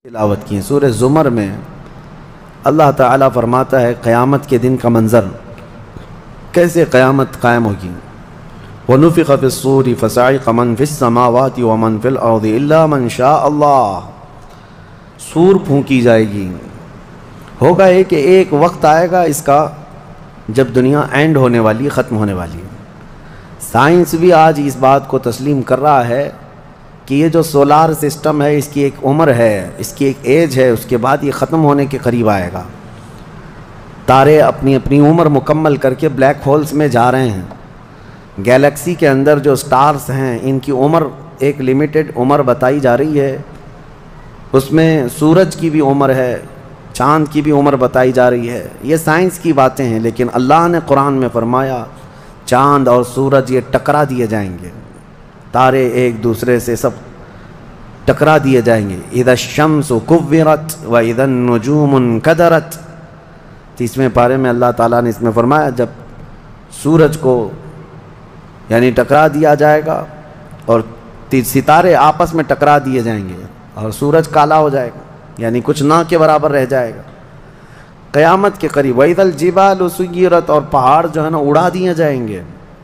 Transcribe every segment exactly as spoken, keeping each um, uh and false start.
تلاوت کی سورہ زمر میں اللہ تعالیٰ فرماتا ہے قیامت کے دن کا منظر کیسے قیامت قائم ہوگی۔ وَنُفِخَ فِي الصُّورِ فَصَعِقَ مَنْ فِي السَّمَاوَاتِ وَمَنْ فِي الْأَرْضِ إِلَّا مَنْ شَاءَ اللَّهُ، سور پھونکی جائے گی۔ ہوگا یہ کہ ایک وقت آئے گا اس کا جب دنیا اینڈ ہونے والی، ختم ہونے والی ہے۔ سائنس بھی آج اس بات کو تسلیم کر رہا ہے کہ یہ جو سولار سسٹم ہے اس کی ایک عمر ہے، اس کی ایک ایج ہے، اس کے بعد یہ ختم ہونے کے قریب آئے گا۔ تارے اپنی اپنی عمر مکمل کر کے بلیک ہولز میں جا رہے ہیں۔ گیلیکسی کے اندر جو سٹارز ہیں ان کی عمر ایک لیمیٹڈ عمر بتائی جا رہی ہے، اس میں سورج کی بھی عمر ہے، چاند کی بھی عمر بتائی جا رہی ہے۔ یہ سائنس کی باتیں ہیں، لیکن اللہ نے قرآن میں فرمایا چاند اور سورج یہ ٹکرا دیے جائیں گے، تارے ایک دوسرے سے سب ٹکرا دیے جائیں گے۔ اذا الشمس کورت واذا النجوم انکدرت، تیسویں پارے میں اللہ تعالیٰ نے اس میں فرمایا جب سورج کو یعنی ٹکرا دیا جائے گا اور ستارے آپس میں ٹکرا دیے جائیں گے اور سورج کالا ہو جائے گا، یعنی کچھ نہ کے برابر رہ جائے گا قیامت کے قریب۔ وَإِذَا الْجِبَالُ سُيِّرَتْ، اور پہاڑ جو ہے نا اڑا دیے جائیں گے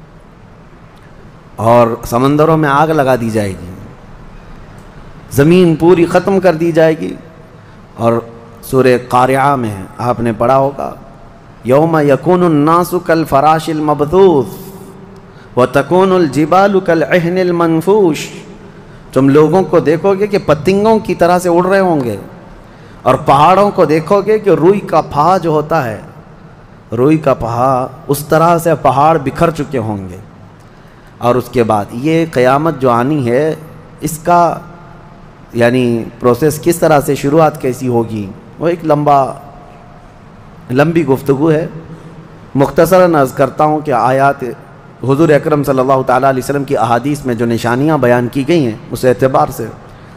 اور سمندروں میں آگ لگا دی جائے گی، زمین پوری ختم کر دی جائے گی۔ اور سورہ قارعہ میں آپ نے پڑھا ہوگا یوم یکون الناس کالفراش المبثوث وتکون الجبال کالعہن المنفوش، تم لوگوں کو دیکھو گے کہ پتنگوں کی طرح سے اڑ رہے ہوں گے، اور پہاڑوں کو دیکھو گے کہ روئی کا پھا جو ہوتا ہے، روئی کا پھا اس طرح سے پہاڑ بکھر چکے ہوں گے۔ اور اس کے بعد یہ قیامت جو آنی ہے اس کا یعنی پروسیس کس طرح سے، شروعات کیسی ہوگی، وہ ایک لمبا لمبی گفتگو ہے۔ مختصراً عرض کرتا ہوں کہ آیات حضور اکرم صلی اللہ تعالیٰ علیہ وسلم کی احادیث میں جو نشانیاں بیان کی گئی ہیں اس اعتبار سے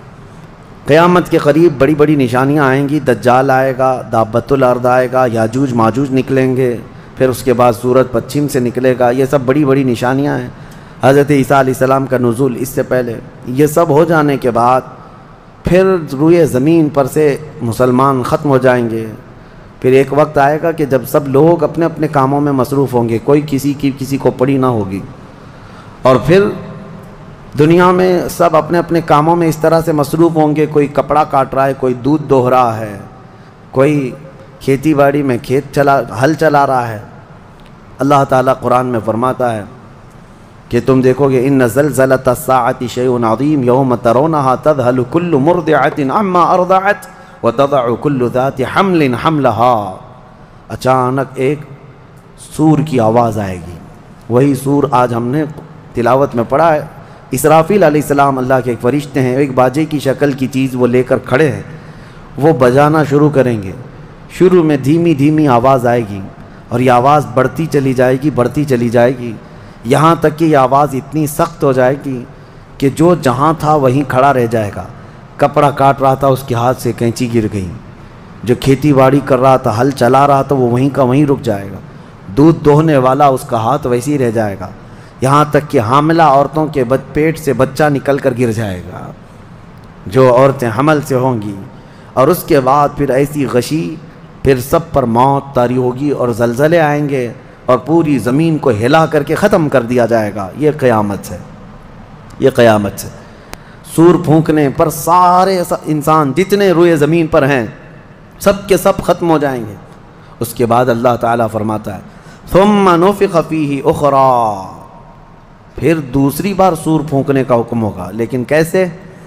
قیامت کے قریب بڑی بڑی نشانیاں آئیں گی۔ دجال آئے گا، دابۃ الارض آئے گا، یاجوج ماجوج نکلیں گے، پھر اس کے بعد سورج پچھم سے نکلے گا۔ یہ سب بڑی بڑی نشانیاں ہیں۔ حضرت عیسیٰ علیہ السلام کا نزول اس سے پہلے، یہ سب ہو جانے کے بعد پھر روئے زمین پر سے مسلمان ختم ہو جائیں گے۔ پھر ایک وقت آئے گا کہ جب سب لوگ اپنے اپنے کاموں میں مصروف ہوں گے، کوئی کسی کی کسی کو پڑی نہ ہوگی، اور پھر دنیا میں سب اپنے اپنے کاموں میں اس طرح سے مصروف ہوں گے، کوئی کپڑا کاٹ رہا ہے، کوئی دودھ دوہ رہا ہے، کوئی کھیتی باڑی میں کھیت چلا ہل چلا رہا ہے۔ اللہ تعالیٰ قرآن میں فرماتا ہے کہ تم دیکھو گے ان زلزلۃ الساعۃ شیء عظیم یوم ترونھا تذہل کل مرضعۃ عما ارضعت وتضع کل ذات حمل حملها، اچانک ایک سور کی آواز آئے گی۔ وہی سور آج ہم نے تلاوت میں پڑھا ہے۔ اسرافیل علیہ السلام اللہ کے ایک فرشتے ہیں، ایک باجے کی شکل کی چیز وہ لے کر کھڑے ہیں، وہ بجانا شروع کریں گے۔ شروع میں دھیمی دھیمی آواز آئے گی اور یہ آواز بڑھتی چلی جائے گی بڑھتی چلی جائے گی، یہاں تک کہ یہ آواز اتنی سخت ہو جائے گی کہ جو جہاں تھا وہیں کھڑا رہ جائے گا۔ کپڑا کاٹ رہا تھا اس کے ہاتھ سے کینچی گر گئی، جو کھیتی باڑی کر رہا تھا ہل چلا رہا تھا وہ وہیں کا وہیں رک جائے گا، دودھ دوہنے والا اس کا ہاتھ ویسے ہی رہ جائے گا، یہاں تک کہ حاملہ عورتوں کے پیٹ سے بچہ نکل کر گر جائے گا جو عورتیں حمل سے ہوں گی۔ اور اس کے بعد پھر ایسی غشی، پھر سب پر موت طاری ہوگی اور زلزلے آئیں گے اور پوری زمین کو ہلا کر کے ختم کر دیا جائے گا۔ یہ قیامت ہے، یہ قیامت ہے۔ سور پھونکنے پر سارے انسان جتنے روئے زمین پر ہیں سب کے سب ختم ہو جائیں گے۔ اس کے بعد اللہ تعالیٰ فرماتا ہے ثم نفخ فیہ اخری، پھر دوسری بار سور پھونکنے کا حکم ہوگا۔ لیکن کیسے؟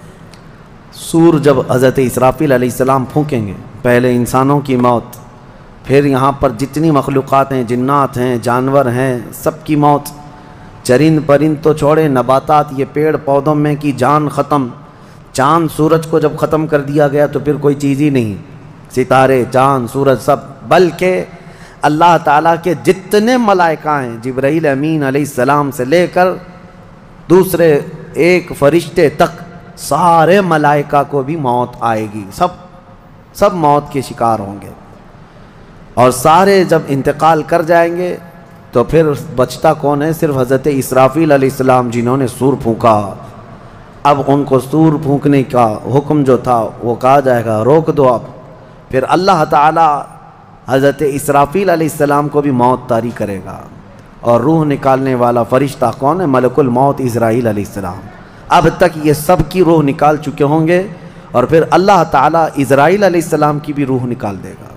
سور جب حضرت اسرافیل علیہ السلام پھونکیں گے، پہلے انسانوں کی موت، پھر یہاں پر جتنی مخلوقات ہیں، جنات ہیں، جانور ہیں، سب کی موت، چرند پرند تو چھوڑے، نباتات، یہ پیڑ پودوں میں کی جان ختم۔ چاند سورج کو جب ختم کر دیا گیا تو پھر کوئی چیز ہی نہیں، ستارے، چاند، سورج سب، بلکہ اللہ تعالیٰ کے جتنے ملائکہ ہیں، جبرائیل امین علیہ السلام سے لے کر دوسرے ایک فرشتے تک، سارے ملائکہ کو بھی موت آئے گی، سب سب موت کے شکار ہوں گے۔ اور سارے جب انتقال کر جائیں گے تو پھر بچتا کون ہے؟ صرف حضرت اسرافیل علیہ السلام جنہوں نے سور پھونکا، اب ان کو سور پھونکنے کا حکم جو تھا وہ کہا جائے گا روک دو اب. پھر اللہ تعالیٰ حضرت اسرافیل علیہ السلام کو بھی موت طاری کرے گا، اور روح نکالنے والا فرشتہ کون ہے؟ ملک الموت اسرائیل علیہ السلام. اب تک یہ سب کی روح نکال چکے ہوں گے، اور پھر اللہ تعالیٰ اسرائیل علیہ السلام کی بھی روح نکال دے گا.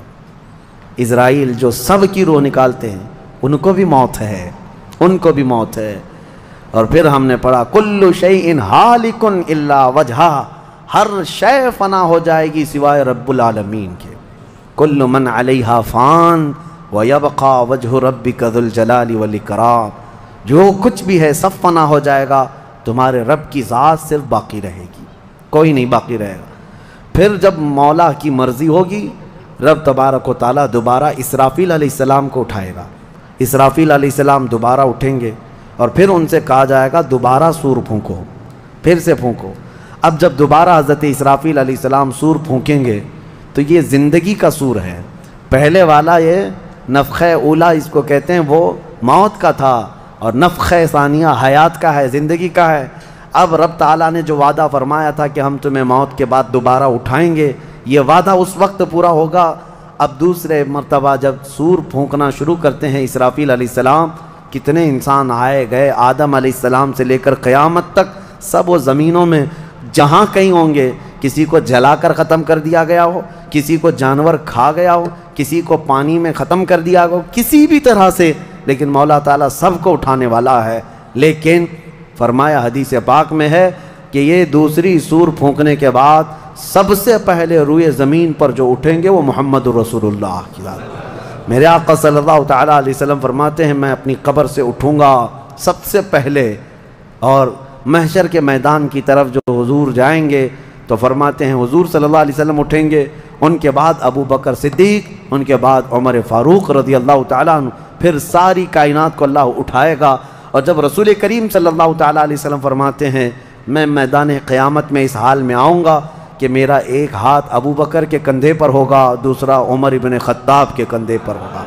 اسرائیل جو سب کی روح نکالتے ہیں ان کو بھی موت ہے، ان کو بھی موت ہے. اور پھر ہم نے پڑھا کل شیء ہالک الا وجہہ، ہر شے فنا ہو جائے گی سوائے رب العالمین کے. کل من علیہا فان ویبقى وجہ ربک ذو الجلال والاکرام، جو کچھ بھی ہے سب فنا ہو جائے گا، تمہارے رب کی ذات صرف باقی رہے گی، کوئی نہیں باقی رہے گا. پھر جب مولا کی مرضی ہوگی رب تبارک و تعالیٰ دوبارہ اسرافیل علیہ السلام کو اٹھائے گا. اسرافیل علیہ السلام دوبارہ اٹھیں گے، اور پھر ان سے کہا جائے گا دوبارہ سور پھونکو، پھر سے پھونکو. اب جب دوبارہ حضرت اسرافیل علیہ السلام سور پھونکیں گے تو یہ زندگی کا سور ہے. پہلے والا یہ نفخہ اولا اس کو کہتے ہیں وہ موت کا تھا، اور نفخہ ثانیہ حیات کا ہے، زندگی کا ہے. اب رب تعالیٰ نے جو وعدہ فرمایا تھا کہ ہم تمہیں موت کے بعد دوبارہ اٹھائیں گے، یہ وعدہ اس وقت پورا ہوگا. اب دوسرے مرتبہ جب سور پھونکنا شروع کرتے ہیں اسرافیل علیہ السلام، کتنے انسان آئے گئے، آدم علیہ السلام سے لے کر قیامت تک سب وہ زمینوں میں جہاں کہیں ہوں گے. کسی کو جلا کر ختم کر دیا گیا ہو، کسی کو جانور کھا گیا ہو، کسی کو پانی میں ختم کر دیا ہو، کسی بھی طرح سے، لیکن مولا تعالیٰ سب کو اٹھانے والا ہے. لیکن فرمایا حدیث پاک میں ہے کہ یہ دوسری سور پھونکنے کے بعد سب سے پہلے روئے زمین پر جو اٹھیں گے وہ محمد رسول اللہ کی ذات. میرے آقا صلی اللہ تعالیٰ علیہ وسلم فرماتے ہیں میں اپنی قبر سے اٹھوں گا سب سے پہلے، اور محشر کے میدان کی طرف جو حضور جائیں گے تو فرماتے ہیں حضور صلی اللہ علیہ وسلم اٹھیں گے، ان کے بعد ابو بکر صدیق، ان کے بعد عمر فاروق رضی اللہ تعالیٰ عنہ، پھر ساری کائنات کو اللہ اٹھائے گا. اور جب رسول کریم صلی اللہ تعالیٰ علیہ وسلم فرماتے ہیں میں میدان قیامت میں اس حال میں آؤں گا کہ میرا ایک ہاتھ ابو بکر کے کندھے پر ہوگا، دوسرا عمر ابن خطاب کے کندھے پر ہوگا.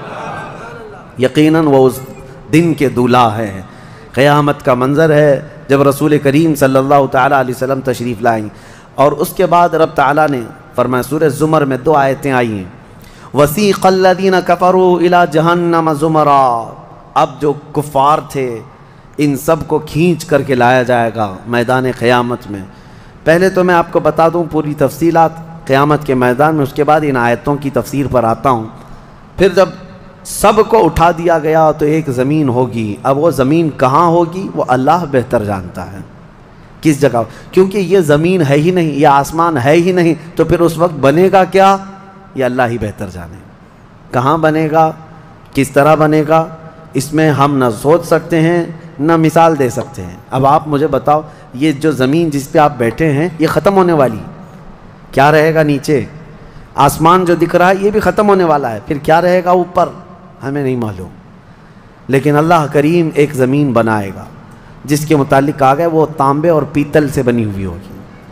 یقیناً وہ اس دن کے دولہا ہے. قیامت کا منظر ہے جب رسول کریم صلی اللہ تعالیٰ علیہ وسلم تشریف لائیں. اور اس کے بعد رب تعالیٰ نے فرمایا سورہ زمر میں دو آیتیں آئی ہیں، وَسِيقَ الَّذِينَ كَفَرُوا إِلَى جَهَنَّمَ زُمَرًا. اب جو کفار تھے ان سب کو کھینچ کر کے لایا جائے گا میدان قیامت میں. پہلے تو میں آپ کو بتا دوں پوری تفصیلات قیامت کے میدان میں، اس کے بعد ان آیتوں کی تفسیر پر آتا ہوں. پھر جب سب کو اٹھا دیا گیا تو ایک زمین ہوگی. اب وہ زمین کہاں ہوگی وہ اللہ بہتر جانتا ہے کس جگہ، کیونکہ یہ زمین ہے ہی نہیں، یہ آسمان ہے ہی نہیں، تو پھر اس وقت بنے گا کیا یہ اللہ ہی بہتر جانے. کہاں بنے گا، کس طرح بنے گا، اس میں ہم نہ سوچ سکتے ہیں نہ مثال دے سکتے ہیں. اب آپ مجھے بتاؤ یہ جو زمین جس پہ آپ بیٹھے ہیں یہ ختم ہونے والی، کیا رہے گا نیچے؟ آسمان جو دکھ رہا ہے یہ بھی ختم ہونے والا ہے، پھر کیا رہے گا اوپر ہمیں نہیں معلوم. لیکن اللہ کریم ایک زمین بنائے گا جس کے متعلق کہا گیا وہ تانبے اور پیتل سے بنی ہوئی ہوگی،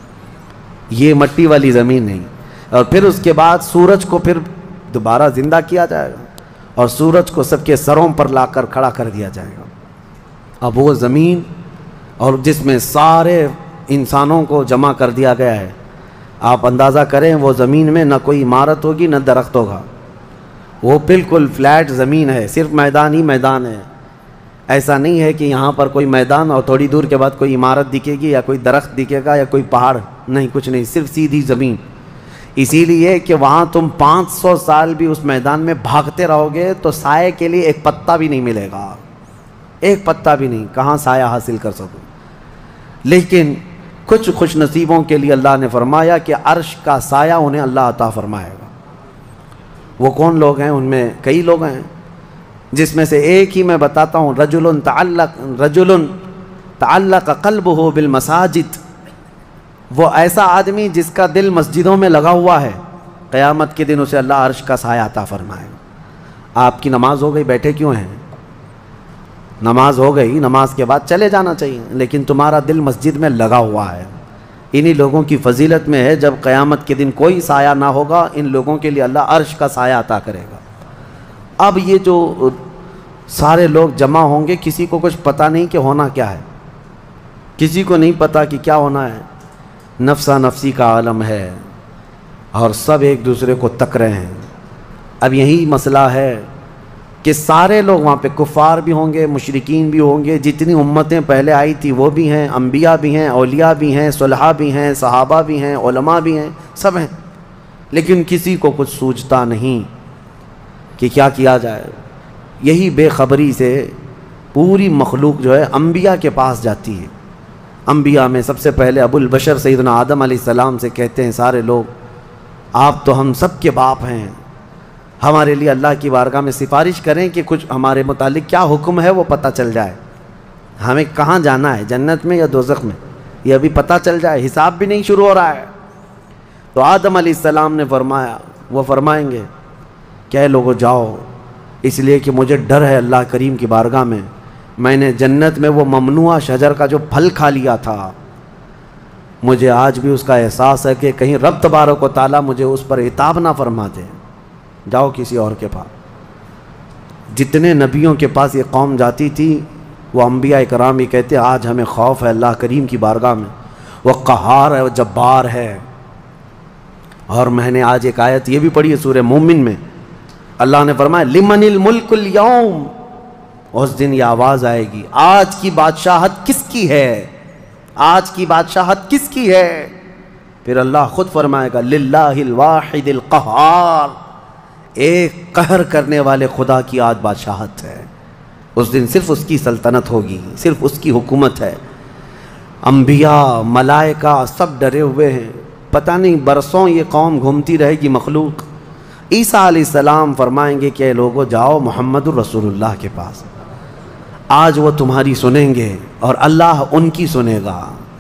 یہ مٹی والی زمین نہیں. اور پھر اس کے بعد سورج کو پھر دوبارہ زندہ کیا جائے گا، اور سورج کو سب کے سروں پر لا کر کھڑا کر دیا جائے گا. اب وہ زمین اور جس میں سارے انسانوں کو جمع کر دیا گیا ہے، آپ اندازہ کریں وہ زمین میں نہ کوئی عمارت ہوگی نہ درخت ہوگا، وہ بالکل فلیٹ زمین ہے، صرف میدان ہی میدان ہے. ایسا نہیں ہے کہ یہاں پر کوئی میدان اور تھوڑی دور کے بعد کوئی عمارت دکھے گی یا کوئی درخت دکھے گا یا کوئی پہاڑ، نہیں، کچھ نہیں، صرف سیدھی زمین. اسی لیے کہ وہاں تم پانچ سو سال بھی اس میدان میں بھاگتے رہو گے تو سائے کے لیے ایک پتا بھی نہیں ملے گا، ایک پتا بھی نہیں، کہاں سایہ حاصل کر سکو. لیکن کچھ خوش نصیبوں کے لیے اللہ نے فرمایا کہ عرش کا سایہ انہیں اللہ عطا فرمائے گا. وہ کون لوگ ہیں؟ ان میں کئی لوگ ہیں، جس میں سے ایک ہی میں بتاتا ہوں، رجل تعلق رجل تعلق قلبہ بالمساجد. وہ ایسا آدمی جس کا دل مسجدوں میں لگا ہوا ہے، قیامت کے دن اسے اللہ عرش کا سایہ عطا فرمائے گا. آپ کی نماز ہو گئی، بیٹھے کیوں ہیں؟ نماز ہو گئی، نماز کے بعد چلے جانا چاہیے، لیکن تمہارا دل مسجد میں لگا ہوا ہے. انہی لوگوں کی فضیلت میں ہے جب قیامت کے دن کوئی سایہ نہ ہوگا، ان لوگوں کے لیے اللہ عرش کا سایہ عطا کرے گا. اب یہ جو سارے لوگ جمع ہوں گے، کسی کو کچھ پتہ نہیں کہ ہونا کیا ہے. کسی کو نہیں پتا کہ کیا ہونا ہے، نفسا نفسی کا عالم ہے اور سب ایک دوسرے کو تک رہے ہیں۔ اب یہی مسئلہ ہے کہ سارے لوگ وہاں پہ کفار بھی ہوں گے، مشرکین بھی ہوں گے، جتنی امتیں پہلے آئی تھی وہ بھی ہیں، انبیاء بھی ہیں، اولیاء بھی ہیں، صلحاء بھی ہیں، صحابہ بھی ہیں، علماء بھی ہیں، سب ہیں، لیکن کسی کو کچھ سوچتا نہیں کہ کیا کیا جائے۔ یہی بے خبری سے پوری مخلوق جو ہے انبیاء کے پاس جاتی ہے۔ انبیاء میں سب سے پہلے ابو البشر سیدنا آدم علیہ السلام سے کہتے ہیں سارے لوگ، آپ تو ہم سب کے باپ ہیں، ہمارے لیے اللہ کی بارگاہ میں سفارش کریں کہ کچھ ہمارے متعلق کیا حکم ہے وہ پتہ چل جائے، ہمیں کہاں جانا ہے، جنت میں یا دوزخ میں، یہ ابھی پتہ چل جائے، حساب بھی نہیں شروع ہو رہا ہے۔ تو آدم علیہ السلام نے فرمایا، وہ فرمائیں گے کہ اے لوگو جاؤ، اس لیے کہ مجھے ڈر ہے اللہ کریم کی بارگاہ میں، میں نے جنت میں وہ ممنوع شجر کا جو پھل کھا لیا تھا، مجھے آج بھی اس کا احساس ہے کہ کہیں رب تبارک و تعالیٰ مجھے اس پر عتاب نہ فرما دے، جاؤ کسی اور کے پاس۔ جتنے نبیوں کے پاس یہ قوم جاتی تھی وہ انبیاء کرام یہ کہتے آج ہمیں خوف ہے اللہ کریم کی بارگاہ میں، وہ قہار ہے، وہ جبار ہے۔ اور میں نے آج ایک آیت یہ بھی پڑھی ہے سورہ مومن میں، اللہ نے فرمایا لمن الملک اليوم، اس دن یہ آواز آئے گی آج کی بادشاہت کس کی ہے، آج کی بادشاہت کس کی ہے؟ پھر اللہ خود فرمائے گا للہ الواحد القہار، ایک قہر کرنے والے خدا کی آج بادشاہت ہے۔ اس دن صرف اس کی سلطنت ہوگی، صرف اس کی حکومت ہے۔ انبیاء، ملائکہ سب ڈرے ہوئے ہیں، پتہ نہیں برسوں یہ قوم گھومتی رہے گی مخلوق۔ عیسیٰ علیہ السلام فرمائیں گے کہ اے لوگو جاؤ محمد الرسول اللہ کے پاس، آج وہ تمہاری سنیں گے اور اللہ ان کی سنے گا۔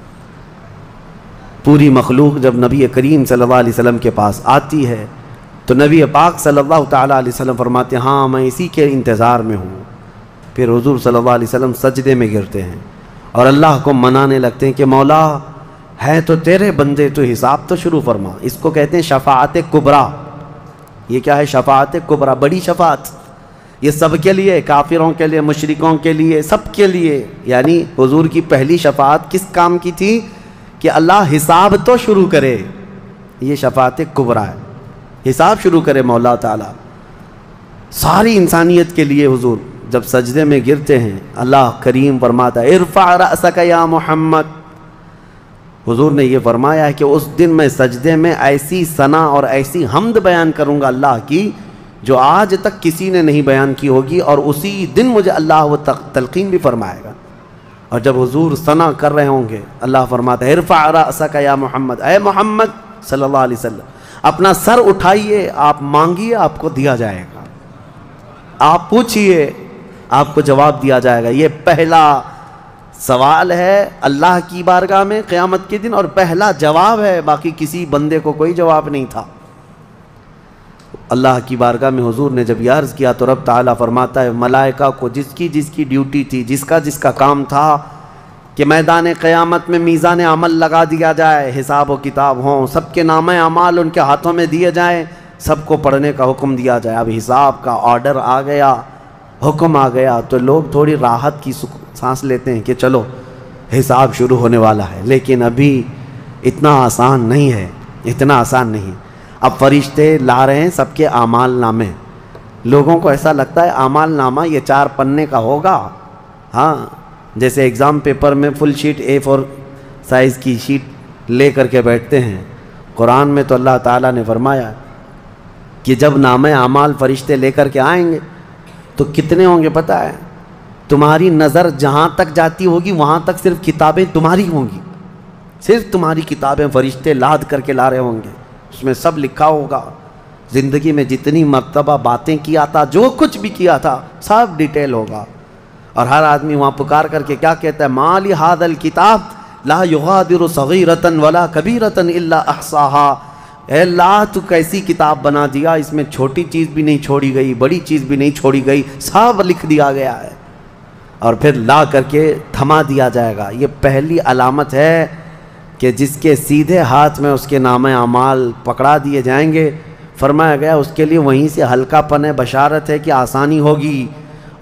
پوری مخلوق جب نبی کریم صلی اللہ علیہ وسلم کے پاس آتی ہے تو نبی پاک صلی اللہ تعالیٰ علیہ وسلم فرماتے ہیں ہاں میں اسی کے انتظار میں ہوں۔ پھر حضور صلی اللہ علیہ وسلم سجدے میں گرتے ہیں اور اللہ کو منانے لگتے ہیں کہ مولا ہے تو تیرے بندے، تو حساب تو شروع فرما۔ اس کو کہتے ہیں شفاعت کبریٰ۔ یہ کیا ہے شفاعت کبریٰ؟ بڑی شفاعت، یہ سب کے لیے، کافروں کے لیے، مشرکوں کے لیے، سب کے لیے۔ یعنی حضور کی پہلی شفاعت کس کام کی تھی؟ کہ اللہ حساب تو شروع کرے، یہ شفاعت کبریٰ ہے، حساب شروع کرے مولا تعالیٰ۔ ساری انسانیت کے لیے حضور جب سجدے میں گرتے ہیں اللہ کریم فرماتا ہے ارفع رأسک یا محمد۔ حضور نے یہ فرمایا ہے کہ اس دن میں سجدے میں ایسی ثنا اور ایسی حمد بیان کروں گا اللہ کی جو آج تک کسی نے نہیں بیان کی ہوگی، اور اسی دن مجھے اللہ وہ تلقین بھی فرمائے گا۔ اور جب حضور ثنا کر رہے ہوں گے اللہ فرماتا ہے ارفع رأسک یا محمد، اے محمد صلی اللہ علیہ وسلم اپنا سر اٹھائیے، آپ مانگیے آپ کو دیا جائے گا، آپ پوچھئے آپ کو جواب دیا جائے گا۔ یہ پہلا سوال ہے اللہ کی بارگاہ میں قیامت کے دن، اور پہلا جواب ہے، باقی کسی بندے کو کوئی جواب نہیں تھا۔ اللہ کی بارگاہ میں حضور نے جب یہ عرض کیا تو رب تعالیٰ فرماتا ہے ملائکہ کو جس کی جس کی ڈیوٹی تھی، جس کا جس کا کام تھا کہ میدان قیامت میں میزان عمل لگا دیا جائے، حساب و کتاب ہوں، سب کے نامہ اعمال ان کے ہاتھوں میں دیے جائیں، سب کو پڑھنے کا حکم دیا جائے۔ اب حساب کا آرڈر آ گیا، حکم آ گیا تو لوگ تھوڑی راحت کی سانس لیتے ہیں کہ چلو حساب شروع ہونے والا ہے، لیکن ابھی اتنا آسان نہیں ہے، اتنا آسان نہیں۔ اب فرشتے لا رہے ہیں سب کے اعمال نامے، لوگوں کو ایسا لگتا ہے اعمال نامہ یہ چار پنے کا ہوگا، ہاں جیسے ایگزام پیپر میں full sheet A four size کی شیٹ لے کر کے بیٹھتے ہیں۔ قرآن میں تو اللہ تعالیٰ نے فرمایا کہ جب نامہ اعمال فرشتے لے کر کے آئیں گے تو کتنے ہوں گے پتہ ہے؟ تمہاری نظر جہاں تک جاتی ہوگی وہاں تک صرف کتابیں تمہاری ہوں گی، صرف تمہاری کتابیں فرشتے لاد کر کے لا رہے ہوں گے، اس میں سب لکھا ہوگا، زندگی میں جتنی مرتبہ باتیں کیا تھا، جو کچھ بھی کیا تھا سب ڈیٹیل ہوگا۔ اور ہر آدمی وہاں پکار کر کے کیا کہتا ہے مالی ھذا الکتاب لا یغادر صغیرۃ ولا کبیرۃ الا احصاها، اے اللہ تو کیسی کتاب بنا دیا، اس میں چھوٹی چیز بھی نہیں چھوڑی گئی، بڑی چیز بھی نہیں چھوڑی گئی، سب لکھ دیا گیا ہے، اور پھر لا کر کے تھما دیا جائے گا۔ یہ پہلی علامت ہے کہ جس کے سیدھے ہاتھ میں اس کے نامہ اعمال پکڑا دیے جائیں گے، فرمایا گیا اس کے لیے وہیں سے ہلکا پن ہے، بشارت ہے کہ آسانی ہوگی،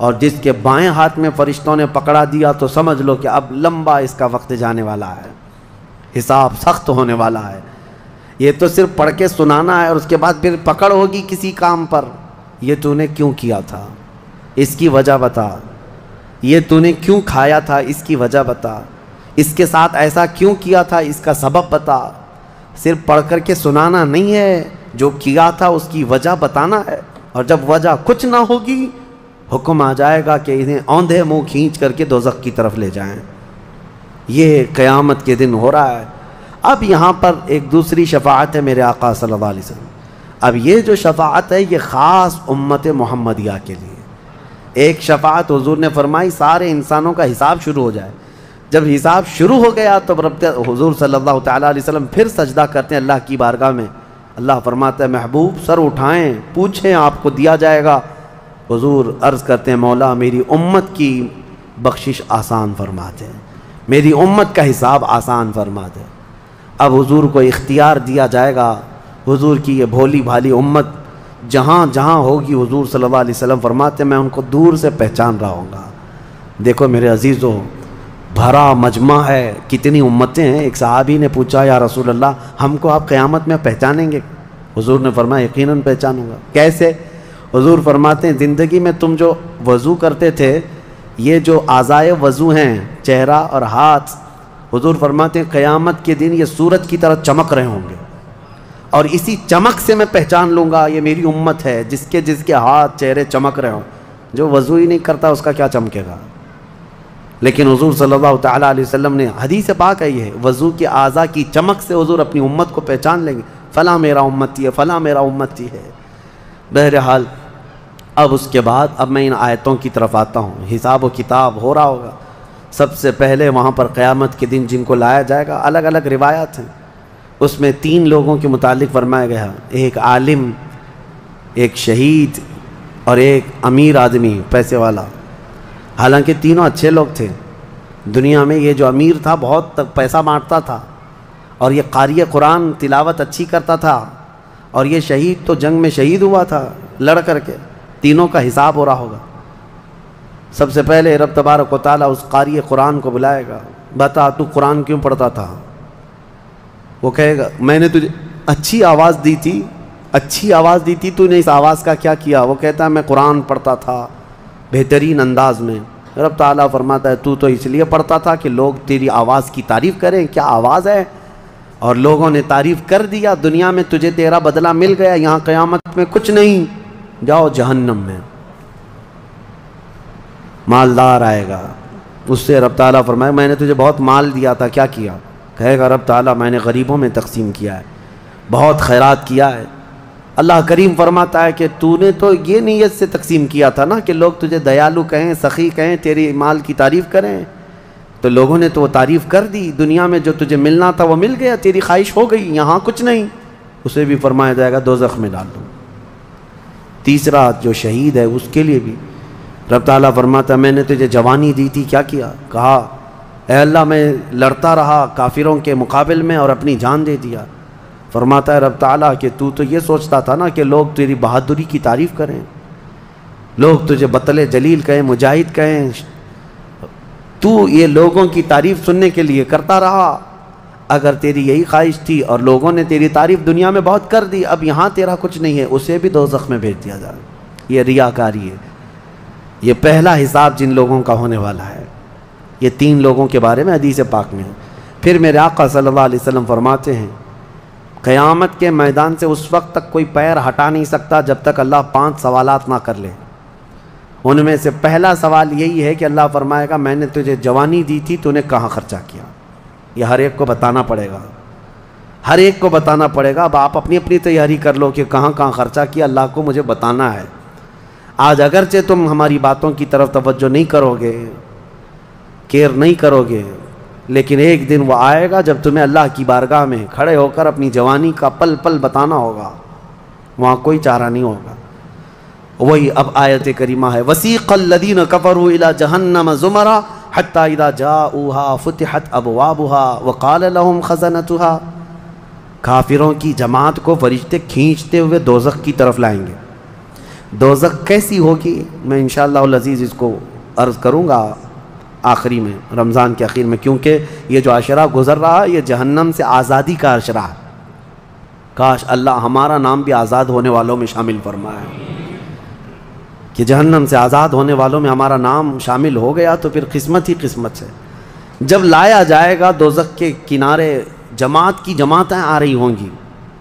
اور جس کے بائیں ہاتھ میں فرشتوں نے پکڑا دیا تو سمجھ لو کہ اب لمبا اس کا وقت جانے والا ہے، حساب سخت ہونے والا ہے۔ یہ تو صرف پڑھ کے سنانا ہے اور اس کے بعد پھر پکڑ ہوگی کسی کام پر۔ یہ تو نے کیوں کیا تھا، اس کی وجہ بتا۔ یہ تو نے کیوں کھایا تھا، اس کی وجہ بتا۔ اس کے ساتھ ایسا کیوں کیا تھا، اس کا سبب بتا۔ صرف پڑھ کر کے سنانا نہیں ہے، جو کیا تھا اس کی وجہ بتانا ہے۔ اور جب وجہ کچھ نہ ہوگی، حکم آ جائے گا کہ انہیں اوندھے منہ کھینچ کر کے دوزخ کی طرف لے جائیں۔ یہ قیامت کے دن ہو رہا ہے۔ اب یہاں پر ایک دوسری شفاعت ہے میرے آقا صلی اللہ علیہ وسلم۔ اب یہ جو شفاعت ہے یہ خاص امت محمدیہ کے لیے۔ ایک شفاعت حضور نے فرمائی سارے انسانوں کا حساب شروع ہو جائے۔ جب حساب شروع ہو گیا تو رب حضور صلی اللہ تعالیٰ علیہ وسلم پھر سجدہ کرتے ہیں اللہ کی بارگاہ میں۔ اللہ فرماتا ہے محبوب سر اٹھائیں، پوچھیں، آپ کو دیا جائے گا۔ حضور عرض کرتے ہیں مولا میری امت کی بخشش آسان فرما دے، میری امت کا حساب آسان فرما دے۔ اب حضور کو اختیار دیا جائے گا، حضور کی یہ بھولی بھالی امت جہاں جہاں ہوگی حضور صلی اللہ علیہ وسلم فرماتے ہیں میں ان کو دور سے پہچان رہا ہوں گا۔ دیکھو میرے عزیزو، بھرا مجمع ہے، کتنی امتیں ہیں۔ ایک صحابی نے پوچھا یا رسول اللہ ہم کو آپ قیامت میں پہچانیں گے؟ حضور نے فرمایا یقیناً پہچانوں گا۔ کیسے؟ حضور فرماتے ہیں زندگی میں تم جو وضو کرتے تھے، یہ جو اعضائے وضو ہیں چہرہ اور ہاتھ، حضور فرماتے ہیں قیامت کے دن یہ سورج کی طرح چمک رہے ہوں گے، اور اسی چمک سے میں پہچان لوں گا یہ میری امت ہے، جس کے جس کے ہاتھ چہرے چمک رہے ہوں۔ جو وضو ہی نہیں کرتا اس کا کیا چمکے گا؟ لیکن حضور صلی اللہ تعالیٰ علیہ وسلم نے حدیث پاک ہے یہ وضو کے اعضاء کی چمک سے حضور اپنی امت کو پہچان لیں گے، فلاں میرا امتی ہے، فلاں میرا امتی ہے۔ بہرحال اب اس کے بعد اب میں ان آیتوں کی طرف آتا ہوں۔ حساب و کتاب ہو رہا ہوگا۔ سب سے پہلے وہاں پر قیامت کے دن جن کو لایا جائے گا، الگ الگ روایات ہیں، اس میں تین لوگوں کے متعلق فرمایا گیا، ایک عالم، ایک شہید اور ایک امیر آدمی پیسے والا۔ حالانکہ تینوں اچھے لوگ تھے دنیا میں۔ یہ جو امیر تھا بہت پیسہ بانٹتا تھا، اور یہ قاری قرآن تلاوت اچھی کرتا تھا، اور یہ شہید تو جنگ میں شہید ہوا تھا لڑ کر کے۔ تینوں کا حساب ہو رہا ہوگا۔ سب سے پہلے رب تبارک و تعالیٰ اس قاری قرآن کو بلائے گا، بتا تو قرآن کیوں پڑھتا تھا؟ وہ کہے گا میں نے تجھے اچھی آواز دی تھی، اچھی آواز دی تھی، تو نے اس آواز کا کیا کیا؟ وہ کہتا ہے میں قرآن پڑھتا تھا بہترین انداز میں۔ رب تعالیٰ فرماتا ہے تو تو اس لیے پڑھتا تھا کہ لوگ تیری آواز کی تعریف کریں، کیا آواز ہے، اور لوگوں نے تعریف کر دیا، دنیا میں تجھے تیرا بدلہ مل گیا، یہاں قیامت میں کچھ نہیں، جاؤ جہنم میں۔ مالدار آئے گا، اس سے رب تعالیٰ فرمائے میں نے تجھے بہت مال دیا تھا، کیا کیا؟ کہے گا رب تعالیٰ میں نے غریبوں میں تقسیم کیا ہے، بہت خیرات کیا ہے۔ اللہ کریم فرماتا ہے کہ تو نے تو یہ نیت سے تقسیم کیا تھا نا کہ لوگ تجھے دیالو کہیں، سخی کہیں، تیری مال کی تعریف کریں، تو لوگوں نے تو وہ تعریف کر دی، دنیا میں جو تجھے ملنا تھا وہ مل گیا، تیری خواہش ہو گئی، یہاں کچھ نہیں۔ اسے بھی فرمایا جائے گا دوزخ میں ڈال دو۔ تیسرا جو شہید ہے اس کے لیے بھی رب تعالیٰ فرماتا ہے میں نے تجھے جوانی دی تھی، کیا کیا؟ کہا اے اللہ میں لڑتا رہا کافروں کے مقابل میں اور اپنی جان دے دیا۔ فرماتا ہے رب تعالیٰ کہ تو تو یہ سوچتا تھا نا کہ لوگ تیری بہادری کی تعریف کریں، لوگ تجھے بطل جلیل کہیں، مجاہد کہیں، تو یہ لوگوں کی تعریف سننے کے لیے کرتا رہا۔ اگر تیری یہی خواہش تھی اور لوگوں نے تیری تعریف دنیا میں بہت کر دی، اب یہاں تیرا کچھ نہیں ہے، اسے بھی دوزخ میں بھیج دیا جائے۔ یہ ریاکاری ہے۔ یہ پہلا حساب جن لوگوں کا ہونے والا ہے، یہ تین لوگوں کے بارے میں حدیث پاک میں ہے۔ پھر میرے آقا صلی اللہ علیہ وسلم فرماتے ہیں قیامت کے میدان سے اس وقت تک کوئی پیر ہٹا نہیں سکتا جب تک اللہ پانچ سوالات نہ کر لے۔ ان میں سے پہلا سوال یہی ہے کہ اللہ فرمائے گا میں نے تجھے جوانی دی تھی، تو نے کہاں خرچہ کیا؟ یہ ہر ایک کو بتانا پڑے گا، ہر ایک کو بتانا پڑے گا۔ اب آپ اپنی اپنی تیاری کر لو کہ کہاں کہاں خرچہ کیا، اللہ کو مجھے بتانا ہے۔ آج اگرچہ تم ہماری باتوں کی طرف توجہ نہیں کرو گے، کیئر نہیں کرو گے، لیکن ایک دن وہ آئے گا جب تمہیں اللہ کی بارگاہ میں کھڑے ہو کر اپنی جوانی کا پل پل بتانا ہوگا، وہاں کوئی چارہ نہیں ہوگا۔ وہی اب آیت کریمہ ہے وَسِيقَ الَّذِينَ كَفَرُوا إِلَى جَهَنَّمَ زُمَرًا حَتَّى إِذَا جَاءُوهَا فُتِحَتْ أَبْوَابُهَا وَقَالَ لَهُمْ خَزَنَتُهَا۔ کافروں کی جماعت کو فرشتے کھینچتے ہوئے دوزخ کی طرف لائیں گے۔ دوزخ کیسی ہوگی میں انشاءاللہ العزیز اس کو عرض کروں گا آخری میں، رمضان کے آخر میں، کیونکہ یہ جو عشرہ گزر رہا ہے یہ جہنم سے آزادی کا عشرہ ہے۔ کاش اللہ ہمارا نام بھی آزاد ہونے والوں میں شامل فرمائے کہ جہنم سے آزاد ہونے والوں میں ہمارا نام شامل ہو گیا تو پھر قسمت ہی قسمت سے۔ جب لایا جائے گا دوزخ کے کنارے جماعت کی جماعتیں آ رہی ہوں گی،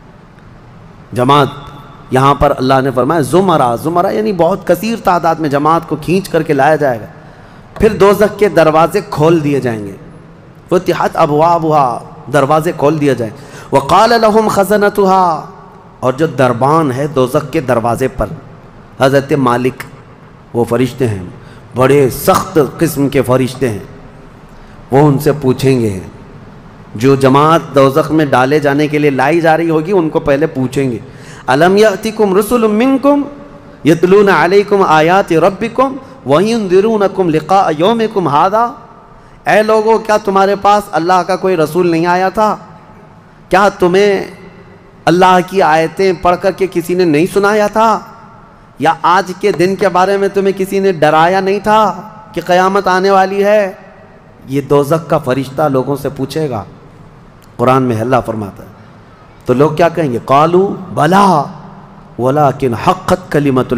جماعت یہاں پر اللہ نے فرمایا زمرہ، زمرہ یعنی بہت کثیر تعداد میں جماعت کو کھینچ کر کے لایا جائے گا، پھر دوزخ کے دروازے کھول دیے جائیں گے، فتحت ابوابها، دروازے کھول دیے جائیں، وقال لهم خزنتها، اور جو دربان ہے دوزخ کے دروازے پر حضرت مالک، وہ فرشتے ہیں بڑے سخت قسم کے فرشتے ہیں، وہ ان سے پوچھیں گے، جو جماعت دوزخ میں ڈالے جانے کے لیے لائی جا رہی ہوگی ان کو پہلے پوچھیں گے الم یأتکم رسل منکم یتلون علیکم آیات ربکم وینذرونکم لقاء یومکم ھذا، اے لوگو کیا تمہارے پاس اللہ کا کوئی رسول نہیں آیا تھا؟ کیا تمہیں اللہ کی آیتیں پڑھ کر کے کسی نے نہیں سنایا تھا؟ یا آج کے دن کے بارے میں تمہیں کسی نے ڈرایا نہیں تھا کہ قیامت آنے والی ہے؟ یہ دوزخ کا فرشتہ لوگوں سے پوچھے گا، قرآن میں اللہ فرماتا ہے، تو لوگ کیا کہیں گے؟ قالوا بلا ولکن حقت کلمۃ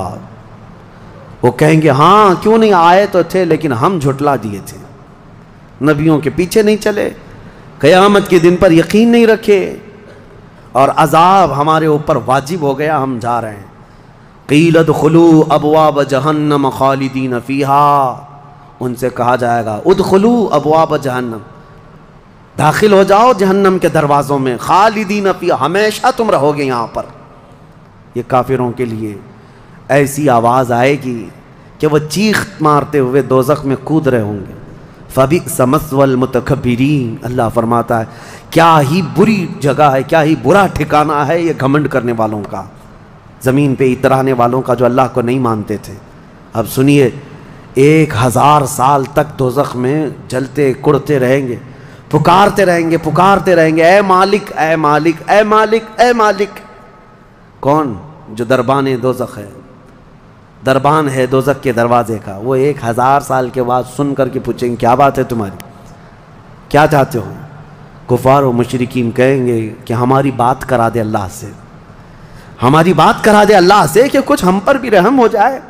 العذاب، وہ کہیں گے ہاں کیوں نہیں آئے تو تھے لیکن ہم جھٹلا دیے تھے، نبیوں کے پیچھے نہیں چلے، قیامت کے دن پر یقین نہیں رکھے، اور عذاب ہمارے اوپر واجب ہو گیا، ہم جا رہے ہیں۔ قیل ادخلوا ابواب جہنم خالدین فیہا، ان سے کہا جائے گا ادخلوا ابواب جہنم، داخل ہو جاؤ جہنم کے دروازوں میں، خالدین فیہا، ہمیشہ تم رہو گے یہاں پر۔ یہ کافروں کے لیے ایسی آواز آئے گی کہ وہ چیخ مارتے ہوئے دوزخ میں کود رہے ہوں گے۔ فَبِئْسَ مَثْوَى الْمُتَكَبِّرِينَ، اللہ فرماتا ہے کیا ہی بری جگہ ہے، کیا ہی برا ٹھکانہ ہے یہ گھمنڈ کرنے والوں کا، زمین پہ اترانے والوں کا جو اللہ کو نہیں مانتے تھے۔ اب سنیے، ایک ہزار سال تک دوزخ میں جلتے کڑتے رہیں گے، پکارتے رہیں گے پکارتے رہیں گے اے مالک اے مالک اے مالک اے مالک۔ کون؟ جو دربان دوزخ ہے، دربان ہے دوزخ کے دروازے کا، وہ ایک ہزار سال کے بعد سن کر کے پوچھیں گے کیا بات ہے تمہاری، کیا چاہتے ہو؟ کفار و مشرکین کہیں گے کہ ہماری بات کرا دے اللہ سے، ہماری بات کرا دے اللہ سے کہ کچھ ہم پر بھی رحم ہو جائے۔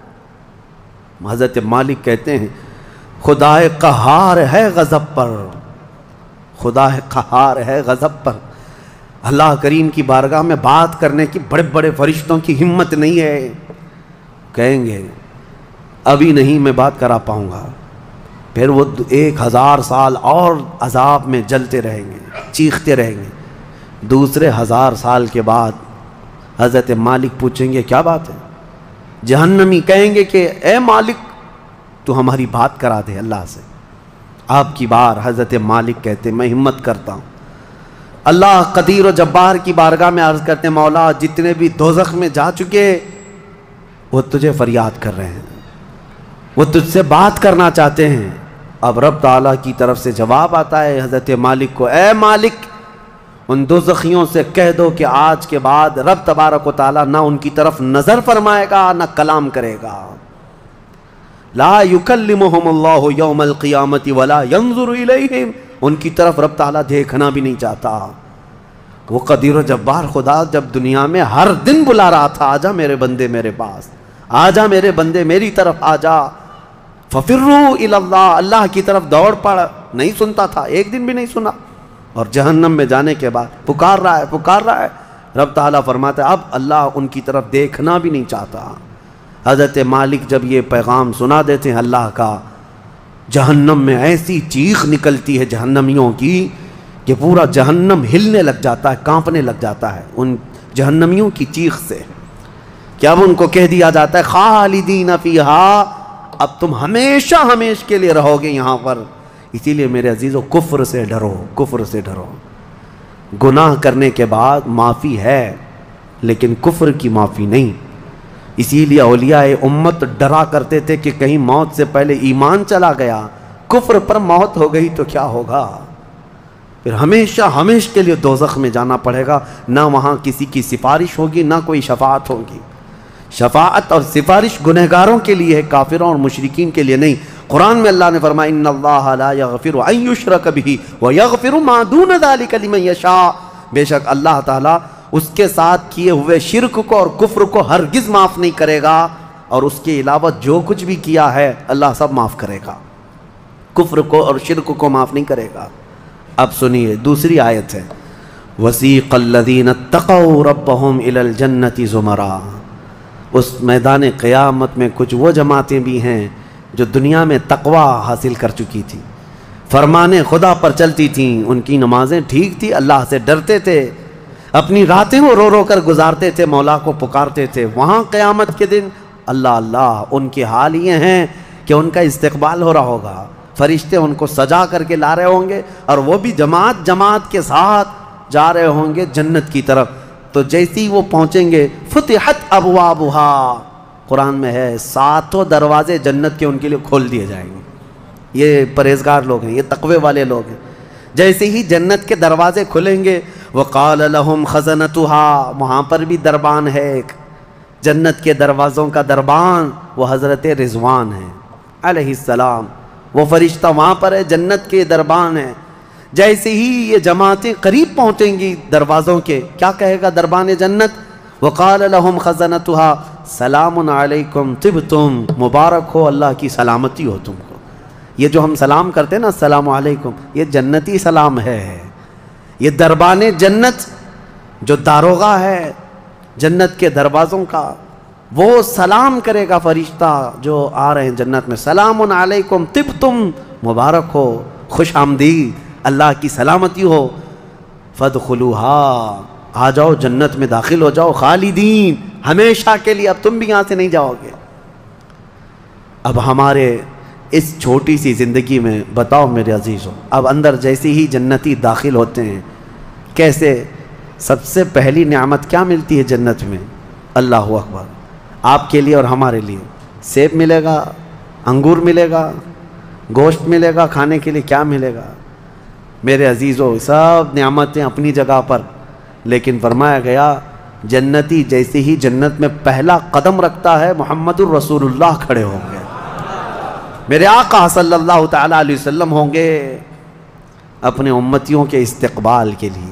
حضرت مالک کہتے ہیں خدا قہار ہے غضب پر، خدا قہار ہے غضب پر، اللہ کریم کی بارگاہ میں بات کرنے کی بڑے بڑے فرشتوں کی ہمت نہیں ہے، کہیں گے ابھی نہیں میں بات کرا پاؤں گا، پھر وہ ایک ہزار سال اور عذاب میں جلتے رہیں گے، چیختے رہیں گے۔ دوسرے ہزار سال کے بعد حضرت مالک پوچھیں گے کیا بات ہے؟ جہنمی کہیں گے کہ اے مالک تو ہماری بات کرا دے اللہ سے۔ آپ کی بار حضرت مالک کہتے میں ہمت کرتا ہوں، اللہ قدیر و جبار کی بارگاہ میں عرض کرتے مولا جتنے بھی دوزخ میں جا چکے وہ تجھے فریاد کر رہے ہیں، وہ تجھ سے بات کرنا چاہتے ہیں۔ اب رب تعالیٰ کی طرف سے جواب آتا ہے حضرت مالک کو، اے مالک ان دوزخیوں سے کہہ دو کہ آج کے بعد رب تبارک و تعالیٰ نہ ان کی طرف نظر فرمائے گا نہ کلام کرے گا، لا یکلمہم اللہ یوم القیامت ولا ینظر الیہم، ان کی طرف رب تعالیٰ دیکھنا بھی نہیں چاہتا۔ وہ قدیر و جبار خدا جب دنیا میں ہر دن بلا رہا تھا آجا میرے بندے میرے پاس، آجا میرے بندے میری طرف آجا، ففروا الی اللہ، اللہ کی طرف دوڑ پڑ، نہیں سنتا تھا، ایک دن بھی نہیں سنا، اور جہنم میں جانے کے بعد پکار رہا ہے پکار رہا ہے۔ رب تعالیٰ فرماتا ہے اب اللہ ان کی طرف دیکھنا بھی نہیں چاہتا۔ حضرت مالک جب یہ پیغام سنا دیتے ہیں اللہ کا، جہنم میں ایسی چیخ نکلتی ہے جہنمیوں کی کہ پورا جہنم ہلنے لگ جاتا ہے، کانپنے لگ جاتا ہے ان جہنمیوں کی چیخ سے، کہ اب ان کو کہہ دیا جاتا ہے خالدین فیہا، اب تم ہمیشہ ہمیش کے لیے رہو گے یہاں پر۔ اسی لیے میرے عزیزو کفر سے ڈرو، کفر سے ڈرو۔ گناہ کرنے کے بعد معافی ہے لیکن کفر کی معافی نہیں۔ اسی لیے اولیاء امت ڈرا کرتے تھے کہ کہیں موت سے پہلے ایمان چلا گیا، کفر پر موت ہو گئی تو کیا ہوگا، پھر ہمیشہ ہمیش کے لیے دوزخ میں جانا پڑے گا، نہ وہاں کسی کی سفارش ہوگی نہ کوئی شفاعت ہوگی۔ شفاعت اور سفارش گنہگاروں کے لیے ہے، کافروں اور مشرکین کے لیے نہیں۔ قرآن میں اللہ نے فرمایا ان اللہ لا یغفر ان یشرک بہ ویغفر ما دون ذلک لمن یشاء، بے شک اللہ تعالیٰ اس کے ساتھ کیے ہوئے شرک کو اور کفر کو ہرگز معاف نہیں کرے گا، اور اس کے علاوہ جو کچھ بھی کیا ہے اللہ سب معاف کرے گا، کفر کو اور شرک کو معاف نہیں کرے گا۔ اب سنیے دوسری آیت ہے وَسِيقَ الَّذِينَ اتَّقَوْا رَبَّهُمْ إِلَى الْجَنَّةِ زُمَرًا، اس میدان قیامت میں کچھ وہ جماعتیں بھی ہیں جو دنیا میں تقوی حاصل کر چکی تھی، فرمان خدا پر چلتی تھیں، ان کی نمازیں ٹھیک تھی، اللہ سے ڈرتے تھے، اپنی راتیں وہ رو رو کر گزارتے تھے، مولا کو پکارتے تھے، وہاں قیامت کے دن اللہ اللہ ان کے حال یہ ہیں کہ ان کا استقبال ہو رہا ہوگا، فرشتے ان کو سجا کر کے لا رہے ہوں گے، اور وہ بھی جماعت جماعت کے ساتھ جا رہے ہوں گے جنت کی طرف۔ تو جیسی وہ پہنچیں گے فتحت ابوابہا، قرآن میں ہے ساتوں دروازے جنت کے ان کے لیے کھول دیے جائیں گے۔ یہ پرہیزگار لوگ ہیں، یہ تقوی والے لوگ ہیں۔ جیسے ہی جنت کے دروازے کھلیں گے وقال لهم خزنتها، وہاں پر بھی دربان ہے ایک، جنت کے دروازوں کا دربان وہ حضرت رضوان ہے علیہ السلام، وہ فرشتہ وہاں پر ہے، جنت کے دربان ہے۔ جیسے ہی یہ جماعتیں قریب پہنچیں گی دروازوں کے، کیا کہے گا دربان جنت؟ وقال لهم خزنتها سلام علیکم طبتم، مبارک ہو، اللہ کی سلامتی ہو تم کو۔ یہ جو ہم سلام کرتے ہیں نا السلام علیکم، یہ جنتی سلام ہے۔ یہ دربان جنت جو داروغہ ہے جنت کے دروازوں کا، وہ سلام کرے گا فرشتہ جو آ رہے ہیں جنت میں، سلام علیکم طبتم، مبارک ہو، خوش آمدید، اللہ کی سلامتی ہو، فادخلوہا، آ جاؤ جنت میں داخل ہو جاؤ، خالدین، ہمیشہ کے لیے، اب تم بھی یہاں سے نہیں جاؤ گے۔ اب ہمارے اس چھوٹی سی زندگی میں بتاؤ میرے عزیزوں، اب اندر جیسے ہی جنتی داخل ہوتے ہیں کیسے، سب سے پہلی نعمت کیا ملتی ہے جنت میں؟ اللہ اکبر، آپ کے لیے اور ہمارے لیے سیب ملے گا، انگور ملے گا، گوشت ملے گا، کھانے کے لیے کیا ملے گا؟ میرے عزیزوں سب نعمتیں اپنی جگہ پر، لیکن فرمایا گیا جنتی جیسے ہی جنت میں پہلا قدم رکھتا ہے محمد الرسول اللہ کھڑے ہوں گے، میرے آقا صلی اللہ تعالیٰ علیہ وسلم ہوں گے اپنے امتیوں کے استقبال کے لیے۔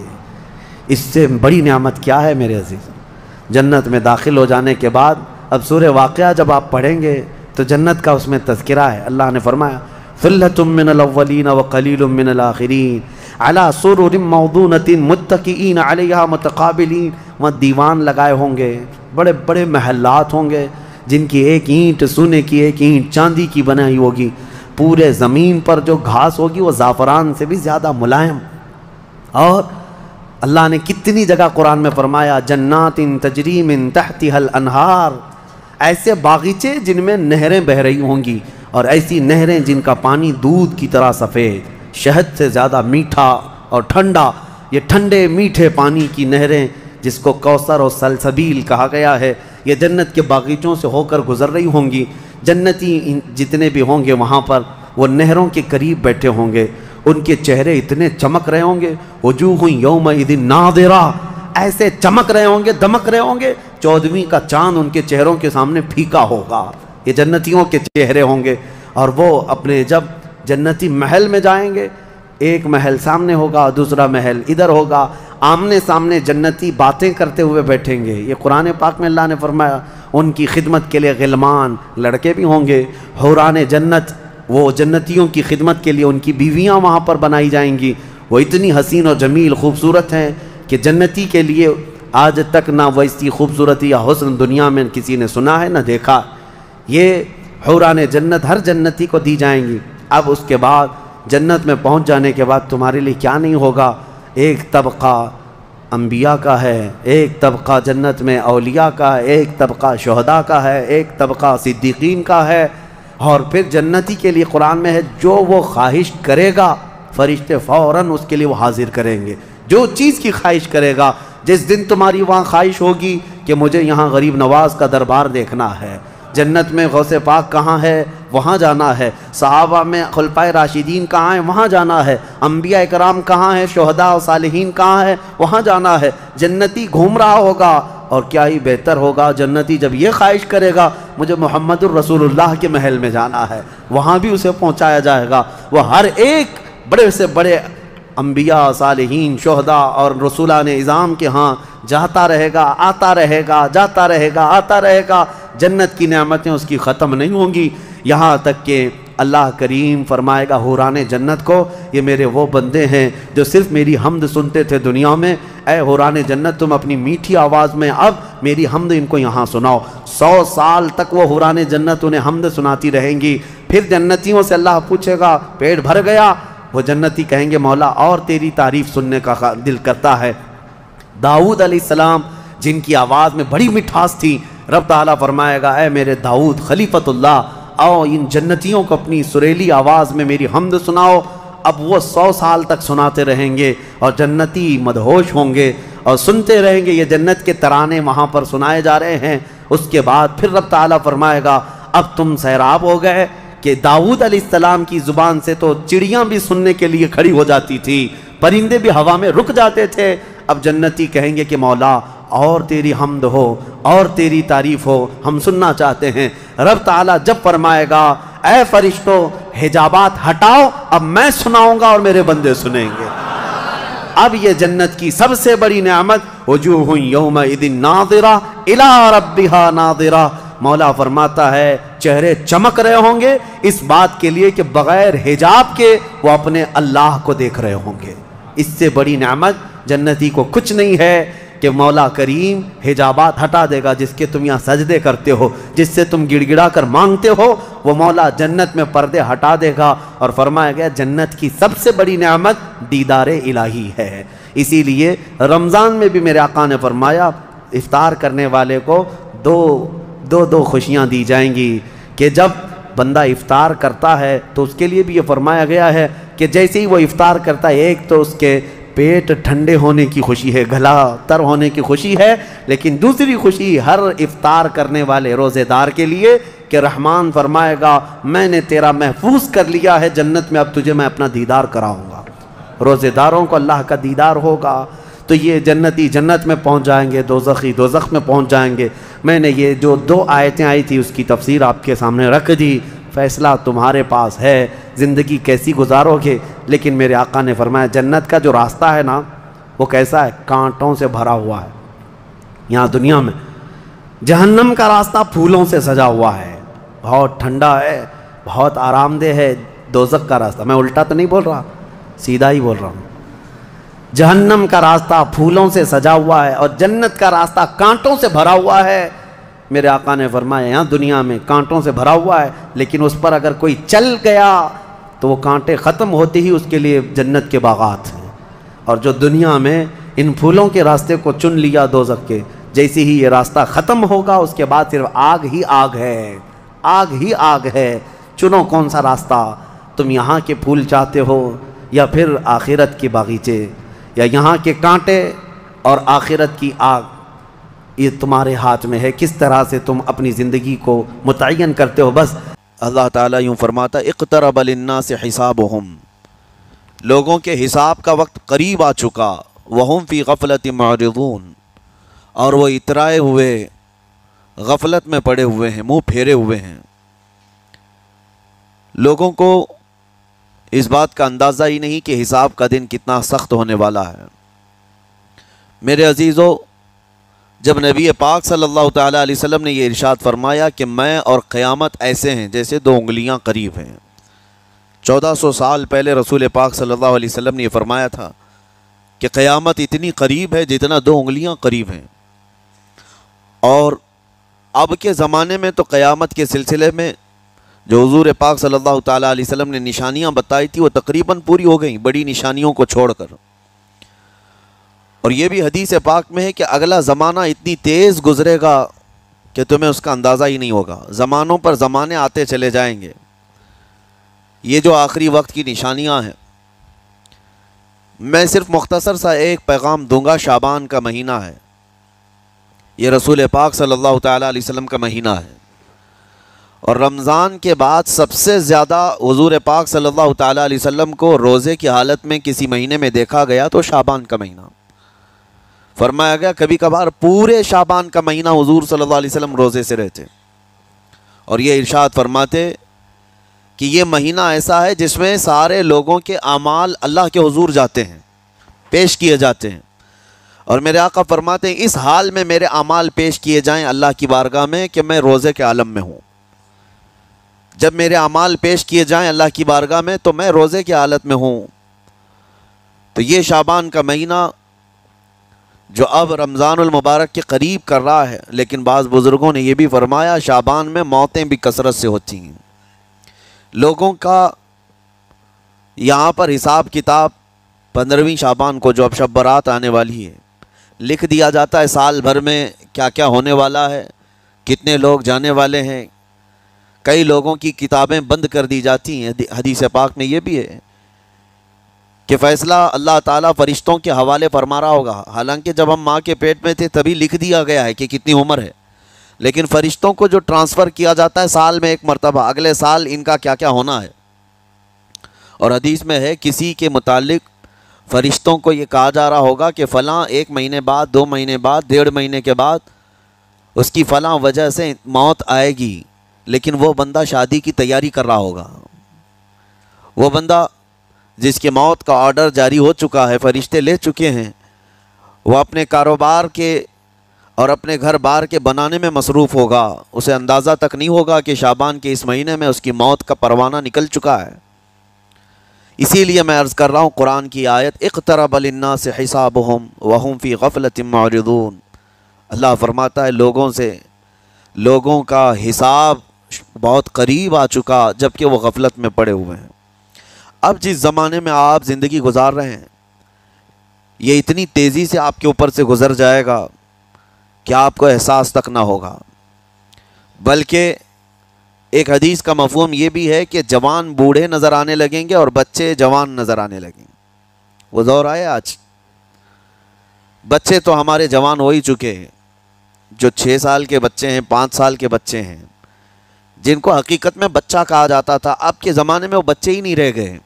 اس سے بڑی نعمت کیا ہے میرے عزیز؟ جنت میں داخل ہو جانے کے بعد اب سورہ واقعہ جب آپ پڑھیں گے تو جنت کا اس میں تذکرہ ہے۔ اللہ نے فرمایا ثلۃ من الاولین وقلیل من الآخرین علی سرر موضونۃ متکئین علیہا متقابلین، وہاں دیوان لگائے ہوں گے، بڑے بڑے محلات ہوں گے جن کی ایک اینٹ سونے کی، ایک اینٹ چاندی کی بنائی ہوگی، پورے زمین پر جو گھاس ہوگی وہ زعفران سے بھی زیادہ ملائم۔ اور اللہ نے کتنی جگہ قرآن میں فرمایا جنات تجری من تحتها الانہار، ایسے باغیچے جن میں نہریں بہہ رہی ہوں گی، اور ایسی نہریں جن کا پانی دودھ کی طرح سفید، شہد سے زیادہ میٹھا اور ٹھنڈا، یہ ٹھنڈے میٹھے پانی کی نہریں جس کو کوثر اور سلسبیل کہا گیا ہے، یہ جنت کے باغیچوں سے ہو کر گزر رہی ہوں گی۔ جنتی جتنے بھی ہوں گے وہاں پر وہ نہروں کے قریب بیٹھے ہوں گے، ان کے چہرے اتنے چمک رہے ہوں گے، وجوہ یومئذ ناظرہ، ایسے چمک رہے ہوں گے، دمک رہے ہوں گے، چودھویں کا چاند ان کے چہروں کے سامنے پھیکا ہوگا۔ یہ جنتیوں کے چہرے ہوں گے، اور وہ اپنے جب جنتی محل میں جائیں گے، ایک محل سامنے ہوگا، دوسرا محل ادھر ہوگا، آمنے سامنے جنتی باتیں کرتے ہوئے بیٹھیں گے۔ یہ قرآن پاک میں اللہ نے فرمایا ان کی خدمت کے لیے غلمان، لڑکے بھی ہوں گے، حوران جنت، وہ جنتیوں کی خدمت کے لیے ان کی بیویاں وہاں پر بنائی جائیں گی، وہ اتنی حسین و جمیل خوبصورت ہیں کہ جنتی کے لیے آج تک نہ ویسی خوبصورتی یا حسن دنیا میں کسی نے سنا ہے نہ دیکھا۔ یہ حوران جنت ہر جنتی کو دی جائیں گی۔ اب اس کے بعد جنت میں پہنچ جانے کے بعد تمہارے لیے کیا نہیں ہوگا؟ ایک طبقہ انبیاء کا ہے، ایک طبقہ جنت میں اولیاء کا ہے، ایک طبقہ شہداء کا ہے، ایک طبقہ صدیقین کا ہے، اور پھر جنتی کے لیے قرآن میں ہے جو وہ خواہش کرے گا فرشتے فوراً اس کے لیے وہ حاضر کریں گے، جو چیز کی خواہش کرے گا۔ جس دن تمہاری وہاں خواہش ہوگی کہ مجھے یہاں غریب نواز کا دربار دیکھنا ہے، جنت میں غوث پاک کہاں ہے وہاں جانا ہے، صحابہ میں خلفائے راشدین کہاں ہیں وہاں جانا ہے، انبیاء اکرام کہاں ہیں، شہداء و صالحین کہاں ہیں وہاں جانا ہے۔ جنتی گھوم رہا ہوگا اور کیا ہی بہتر ہوگا جنتی جب یہ خواہش کرے گا مجھے محمد الرسول اللہ کے محل میں جانا ہے، وہاں بھی اسے پہنچایا جائے گا۔ وہ ہر ایک بڑے سے بڑے انبیاء، صالحین، شہداء اور رسولان اعظام کے ہاں جاتا رہے گا، آتا رہے گا، جاتا رہے گا، آتا رہے گا۔ جنت کی نعمتیں اس کی ختم نہیں ہوں گی، یہاں تک کہ اللہ کریم فرمائے گا حوران جنت کو، یہ میرے وہ بندے ہیں جو صرف میری حمد سنتے تھے دنیا میں، اے حوران جنت تم اپنی میٹھی آواز میں اب میری حمد ان کو یہاں سناؤ۔ سو سال تک وہ حوران جنت انہیں حمد سناتی رہیں گی۔ پھر جنتیوں سے اللہ پوچھے گا پیٹ بھر گیا؟ وہ جنتی کہیں گے مولا اور تیری تعریف سننے کا دل کرتا ہے۔ داؤد علیہ السلام جن کی آواز میں بڑی مٹھاس تھی، رب تعالیٰ فرمائے گا اے میرے داؤد خلیفۃ اللہ، آؤ ان جنتیوں کو اپنی سریلی آواز میں میری حمد سناؤ۔ اب وہ سو سال تک سناتے رہیں گے اور جنتی مدہوش ہوں گے اور سنتے رہیں گے، یہ جنت کے ترانے وہاں پر سنائے جا رہے ہیں۔ اس کے بعد پھر رب تعالیٰ فرمائے گا اب تم سیراب ہو گئے کہ داؤد علیہ السلام کی زبان سے تو چڑیاں بھی سننے کے لیے کھڑی ہو جاتی تھی، پرندے بھی ہوا میں رک جاتے تھے۔ اب جنتی کہیں گے کہ مولا اور تیری حمد ہو اور تیری تعریف ہو، ہم سننا چاہتے ہیں۔ رب تعالیٰ جب فرمائے گا اے فرشتوں حجابات ہٹاؤ، اب میں سناؤں گا اور میرے بندے سنیں گے۔ اب یہ جنت کی سب سے بڑی نعمت وجوہ یومئذ ناظرہ الی ربہا ناظرہ، مولا فرماتا ہے چہرے چمک رہے ہوں گے اس بات کے لیے کہ بغیر حجاب کے وہ اپنے اللہ کو دیکھ رہے ہوں گے۔ اس سے بڑی نعمت جنتی کو کچھ نہیں ہے کہ مولا کریم حجابات ہٹا دے گا، جس کے تم یہاں سجدے کرتے ہو، جس سے تم گڑ گڑا کر مانگتے ہو، وہ مولا جنت میں پردے ہٹا دے گا۔ اور فرمایا گیا جنت کی سب سے بڑی نعمت دیدار الہی ہے۔ اسی لیے رمضان میں بھی میرے آقا نے فرمایا افطار کرنے والے کو دو دو دو خوشیاں دی جائیں گی کہ جب بندہ افطار کرتا ہے تو اس کے لیے بھی یہ فرمایا گیا ہے کہ جیسے ہی وہ افطار کرتا ہے ایک تو اس کے پیٹ ٹھنڈے ہونے کی خوشی ہے، گلا تر ہونے کی خوشی ہے، لیکن دوسری خوشی ہر افطار کرنے والے روزے دار کے لیے کہ رحمان فرمائے گا میں نے تیرا محفوظ کر لیا ہے جنت میں، اب تجھے میں اپنا دیدار کراؤں گا۔ روزے داروں کو اللہ کا دیدار ہوگا تو یہ جنتی جنت میں پہنچ جائیں گے، دوزخی دوزخ میں پہنچ جائیں گے۔ میں نے یہ جو دو آیتیں آئی تھی اس کی تفسیر آپ کے سامنے رکھ دی، فیصلہ تمہارے پاس ہے زندگی کیسی گزارو گے۔ لیکن میرے آقا نے فرمایا جنت کا جو راستہ ہے نا وہ کیسا ہے، کانٹوں سے بھرا ہوا ہے۔ یہاں دنیا میں جہنم کا راستہ پھولوں سے سجا ہوا ہے، بہت ٹھنڈا ہے، بہت آرام دہ ہے۔ دوزخ کا راستہ، میں الٹا تو نہیں بول رہا، سیدھا ہی بول رہا ہوں، جہنم کا راستہ پھولوں سے سجا ہوا ہے اور جنت کا راستہ کانٹوں سے بھرا ہوا ہے۔ میرے آقا نے فرمایا یہاں دنیا میں کانٹوں سے بھرا ہوا ہے، لیکن اس پر اگر کوئی چل گیا تو وہ کانٹے ختم ہوتے ہی اس کے لیے جنت کے باغات ہیں۔ اور جو دنیا میں ان پھولوں کے راستے کو چن لیا دوزخ کے، جیسے ہی یہ راستہ ختم ہوگا اس کے بعد صرف آگ ہی آگ ہے، آگ ہی آگ ہے۔ چنو کون سا راستہ، تم یہاں کے پھول چاہتے ہو یا پھر آخرت کے باغیچے، یا یہاں کے کانٹے اور آخرت کی آگ، یہ تمہارے ہاتھ میں ہے، کس طرح سے تم اپنی زندگی کو متعین کرتے ہو۔ بس اللہ تعالیٰ یوں فرماتا اقترب للناس حسابہم، لوگوں کے حساب کا وقت قریب آ چکا، وہم فی غفلت معرضون، اور وہ اترائے ہوئے غفلت میں پڑے ہوئے ہیں، منہ پھیرے ہوئے ہیں۔ لوگوں کو اس بات کا اندازہ ہی نہیں کہ حساب کا دن کتنا سخت ہونے والا ہے۔ میرے عزیزو، جب نبی پاک صلی اللہ تعالیٰ علیہ وسلم نے یہ ارشاد فرمایا کہ میں اور قیامت ایسے ہیں جیسے دو انگلیاں قریب ہیں، چودہ سو سال پہلے رسول پاک صلی اللہ علیہ وسلم نے یہ فرمایا تھا کہ قیامت اتنی قریب ہے جتنا دو انگلیاں قریب ہیں۔ اور اب کے زمانے میں تو قیامت کے سلسلے میں جو حضور پاک صلی اللہ تعالیٰ علیہ وسلم نے نشانیاں بتائی تھی وہ تقریباً پوری ہو گئیں، بڑی نشانیوں کو چھوڑ کر۔ اور یہ بھی حدیث پاک میں ہے کہ اگلا زمانہ اتنی تیز گزرے گا کہ تمہیں اس کا اندازہ ہی نہیں ہوگا، زمانوں پر زمانے آتے چلے جائیں گے۔ یہ جو آخری وقت کی نشانیاں ہیں، میں صرف مختصر سا ایک پیغام دوں گا۔ شعبان کا مہینہ ہے، یہ رسول پاک صلی اللہ تعالیٰ علیہ وسلم کا مہینہ ہے، اور رمضان کے بعد سب سے زیادہ حضور پاک صلی اللہ تعالیٰ علیہ وسلم کو روزے کی حالت میں کسی مہینے میں دیکھا گیا تو شعبان کا مہینہ۔ فرمایا گیا کبھی کبھار پورے شعبان کا مہینہ حضور صلی اللہ علیہ وسلم روزے سے رہتے اور یہ ارشاد فرماتے کہ یہ مہینہ ایسا ہے جس میں سارے لوگوں کے اعمال اللہ کے حضور جاتے ہیں، پیش کیے جاتے ہیں، اور میرے آقا فرماتے ہیں اس حال میں میرے اعمال پیش کیے جائیں اللہ کی بارگاہ میں کہ میں روزے کے عالم میں ہوں۔ جب میرے اعمال پیش کیے جائیں اللہ کی بارگاہ میں تو میں روزے کی حالت میں ہوں۔ تو یہ شعبان کا مہینہ جو اب رمضان المبارک کے قریب کر رہا ہے، لیکن بعض بزرگوں نے یہ بھی فرمایا شعبان میں موتیں بھی کثرت سے ہوتی ہیں۔ لوگوں کا یہاں پر حساب کتاب پندرہویں شعبان کو جو اب شب برات آنے والی ہے لکھ دیا جاتا ہے، سال بھر میں کیا کیا ہونے والا ہے، کتنے لوگ جانے والے ہیں۔ کئی لوگوں کی کتابیں بند کر دی جاتی ہیں، حدیث پاک میں یہ بھی ہے کہ فیصلہ اللہ تعالیٰ فرشتوں کے حوالے فرما رہا ہوگا، حالانکہ جب ہم ماں کے پیٹ میں تھے تبھی لکھ دیا گیا ہے کہ کتنی عمر ہے، لیکن فرشتوں کو جو ٹرانسفر کیا جاتا ہے سال میں ایک مرتبہ، اگلے سال ان کا کیا کیا ہونا ہے۔ اور حدیث میں ہے کسی کے متعلق فرشتوں کو یہ کہا جا رہا ہوگا کہ فلاں ایک مہینے بعد، دو مہینے بعد، ڈیڑھ مہینے کے بعد اس کی فلاں وجہ سے موت آئے گی، لیکن وہ بندہ شادی کی تیاری کر رہا ہوگا، وہ بندہ جس کے موت کا آرڈر جاری ہو چکا ہے، فرشتے لے چکے ہیں، وہ اپنے کاروبار کے اور اپنے گھر بار کے بنانے میں مصروف ہوگا، اسے اندازہ تک نہیں ہوگا کہ شعبان کے اس مہینے میں اس کی موت کا پروانہ نکل چکا ہے۔ اسی لیے میں عرض کر رہا ہوں قرآن کی آیت اقترب للناس حسابهم وهم فی غفلۃ معرضون، اللہ فرماتا ہے لوگوں سے لوگوں کا حساب بہت قریب آ چکا جبکہ وہ غفلت میں پڑے ہوئے ہیں۔ اب جس زمانے میں آپ زندگی گزار رہے ہیں یہ اتنی تیزی سے آپ کے اوپر سے گزر جائے گا کہ آپ کو احساس تک نہ ہوگا، بلکہ ایک حدیث کا مفہوم یہ بھی ہے کہ جوان بوڑھے نظر آنے لگیں گے اور بچے جوان نظر آنے لگیں گے۔ وہ دور آئے آج، بچے تو ہمارے جوان ہو ہی چکے ہیں، جو چھ سال کے بچے ہیں، پانچ سال کے بچے ہیں، جن کو حقیقت میں بچہ کہا جاتا تھا، اب کے زمانے میں وہ بچے ہی نہیں رہ گئے۔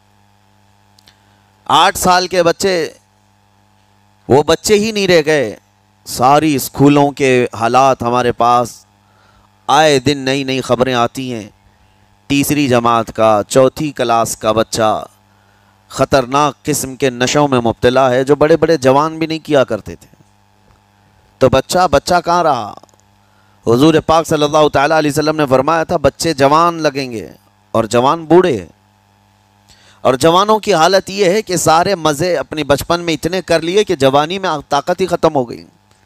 آٹھ سال کے بچے وہ بچے ہی نہیں رہ گئے۔ ساری اسکولوں کے حالات ہمارے پاس آئے دن نئی نئی خبریں آتی ہیں، تیسری جماعت کا، چوتھی کلاس کا بچہ خطرناک قسم کے نشوں میں مبتلا ہے جو بڑے بڑے جوان بھی نہیں کیا کرتے تھے۔ تو بچہ بچہ کہاں رہا؟ حضور پاک صلی اللہ تعالیٰ علیہ وسلم نے فرمایا تھا بچے جوان لگیں گے اور جوان بوڑھے، اور جوانوں کی حالت یہ ہے کہ سارے مزے اپنے بچپن میں اتنے کر لیے کہ جوانی میں طاقت ہی ختم ہو گئی۔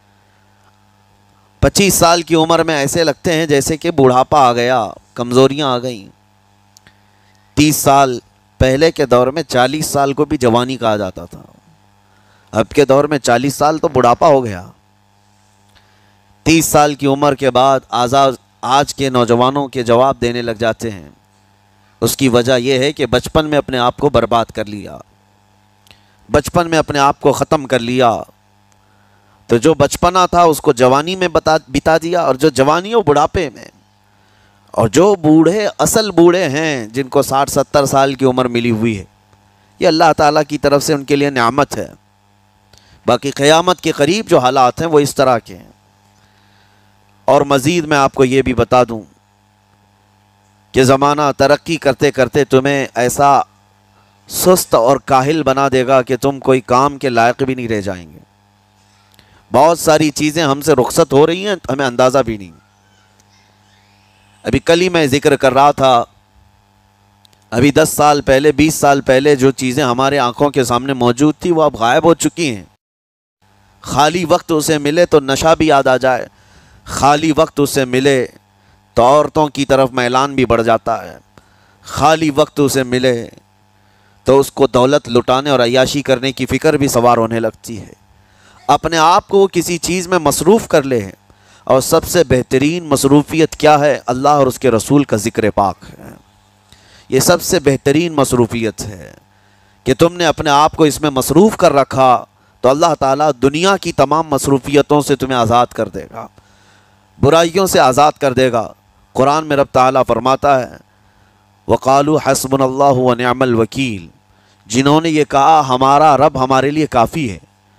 پچیس سال کی عمر میں ایسے لگتے ہیں جیسے کہ بوڑھاپا آ گیا، کمزوریاں آ گئیں۔ تیس سال پہلے کے دور میں چالیس سال کو بھی جوانی کہا جاتا تھا، اب کے دور میں چالیس سال تو بڑھاپا ہو گیا۔ تیس سال کی عمر کے بعد آزاد آج کے نوجوانوں کے جواب دینے لگ جاتے ہیں۔ اس کی وجہ یہ ہے کہ بچپن میں اپنے آپ کو برباد کر لیا، بچپن میں اپنے آپ کو ختم کر لیا، تو جو بچپنا تھا اس کو جوانی میں بتا بتا دیا، اور جو جوانی وہ بڑھاپے میں، اور جو بوڑھے اصل بوڑھے ہیں جن کو ساٹھ ستر سال کی عمر ملی ہوئی ہے، یہ اللہ تعالیٰ کی طرف سے ان کے لیے نعمت ہے۔ باقی قیامت کے قریب جو حالات ہیں وہ اس طرح کے ہیں۔ اور مزید میں آپ کو یہ بھی بتا دوں کہ زمانہ ترقی کرتے کرتے تمہیں ایسا سست اور کاہل بنا دے گا کہ تم کوئی کام کے لائق بھی نہیں رہ جائیں گے۔ بہت ساری چیزیں ہم سے رخصت ہو رہی ہیں، ہمیں اندازہ بھی نہیں۔ ابھی کل ہی میں ذکر کر رہا تھا، ابھی دس سال پہلے، بیس سال پہلے جو چیزیں ہمارے آنکھوں کے سامنے موجود تھی وہ اب غائب ہو چکی ہیں۔ خالی وقت اسے ملے تو نشہ بھی یاد آ جائے، خالی وقت اسے ملے تو عورتوں کی طرف میلان بھی بڑھ جاتا ہے، خالی وقت اسے ملے تو اس کو دولت لٹانے اور عیاشی کرنے کی فکر بھی سوار ہونے لگتی ہے۔ اپنے آپ کو وہ کسی چیز میں مصروف کر لے، اور سب سے بہترین مصروفیت کیا ہے؟ اللہ اور اس کے رسول کا ذکر پاک ہے۔ یہ سب سے بہترین مصروفیت ہے کہ تم نے اپنے آپ کو اس میں مصروف کر رکھا تو اللہ تعالیٰ دنیا کی تمام مصروفیتوں سے تمہیں آزاد کر دے گا، برائیوں سے آزاد کر دے گا۔ قرآن میں رب تعالیٰ فرماتا ہے وَقَالُوا حَسْبُنَا اللَّهُ وَنِعْمَ الْوَكِيلُ، جنہوں نے یہ کہا ہمارا رب ہمارے لیے کافی ہے،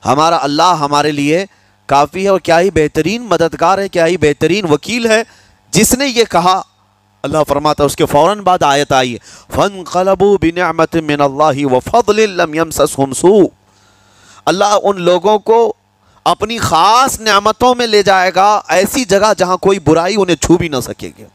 ہمارا اللہ ہمارے لیے کافی ہے، اور کیا ہی بہترین مددگار ہے، کیا ہی بہترین وکیل ہے جس نے یہ کہا۔ اللہ فرماتا ہے اس کے فوراً بعد آیت آئی ہے فَانْقَلَبُوا بِنِعْمَةٍ مِّنَ اللَّهِ وَفَضْلٍ لَمْ يَمْسَسْهُمْ سُوءٌ۔ اللہ ان لوگوں کو اپنی خاص نعمتوں میں لے جائے گا، ایسی جگہ جہاں کوئی برائی انہیں چھو بھی نہ سکے گی،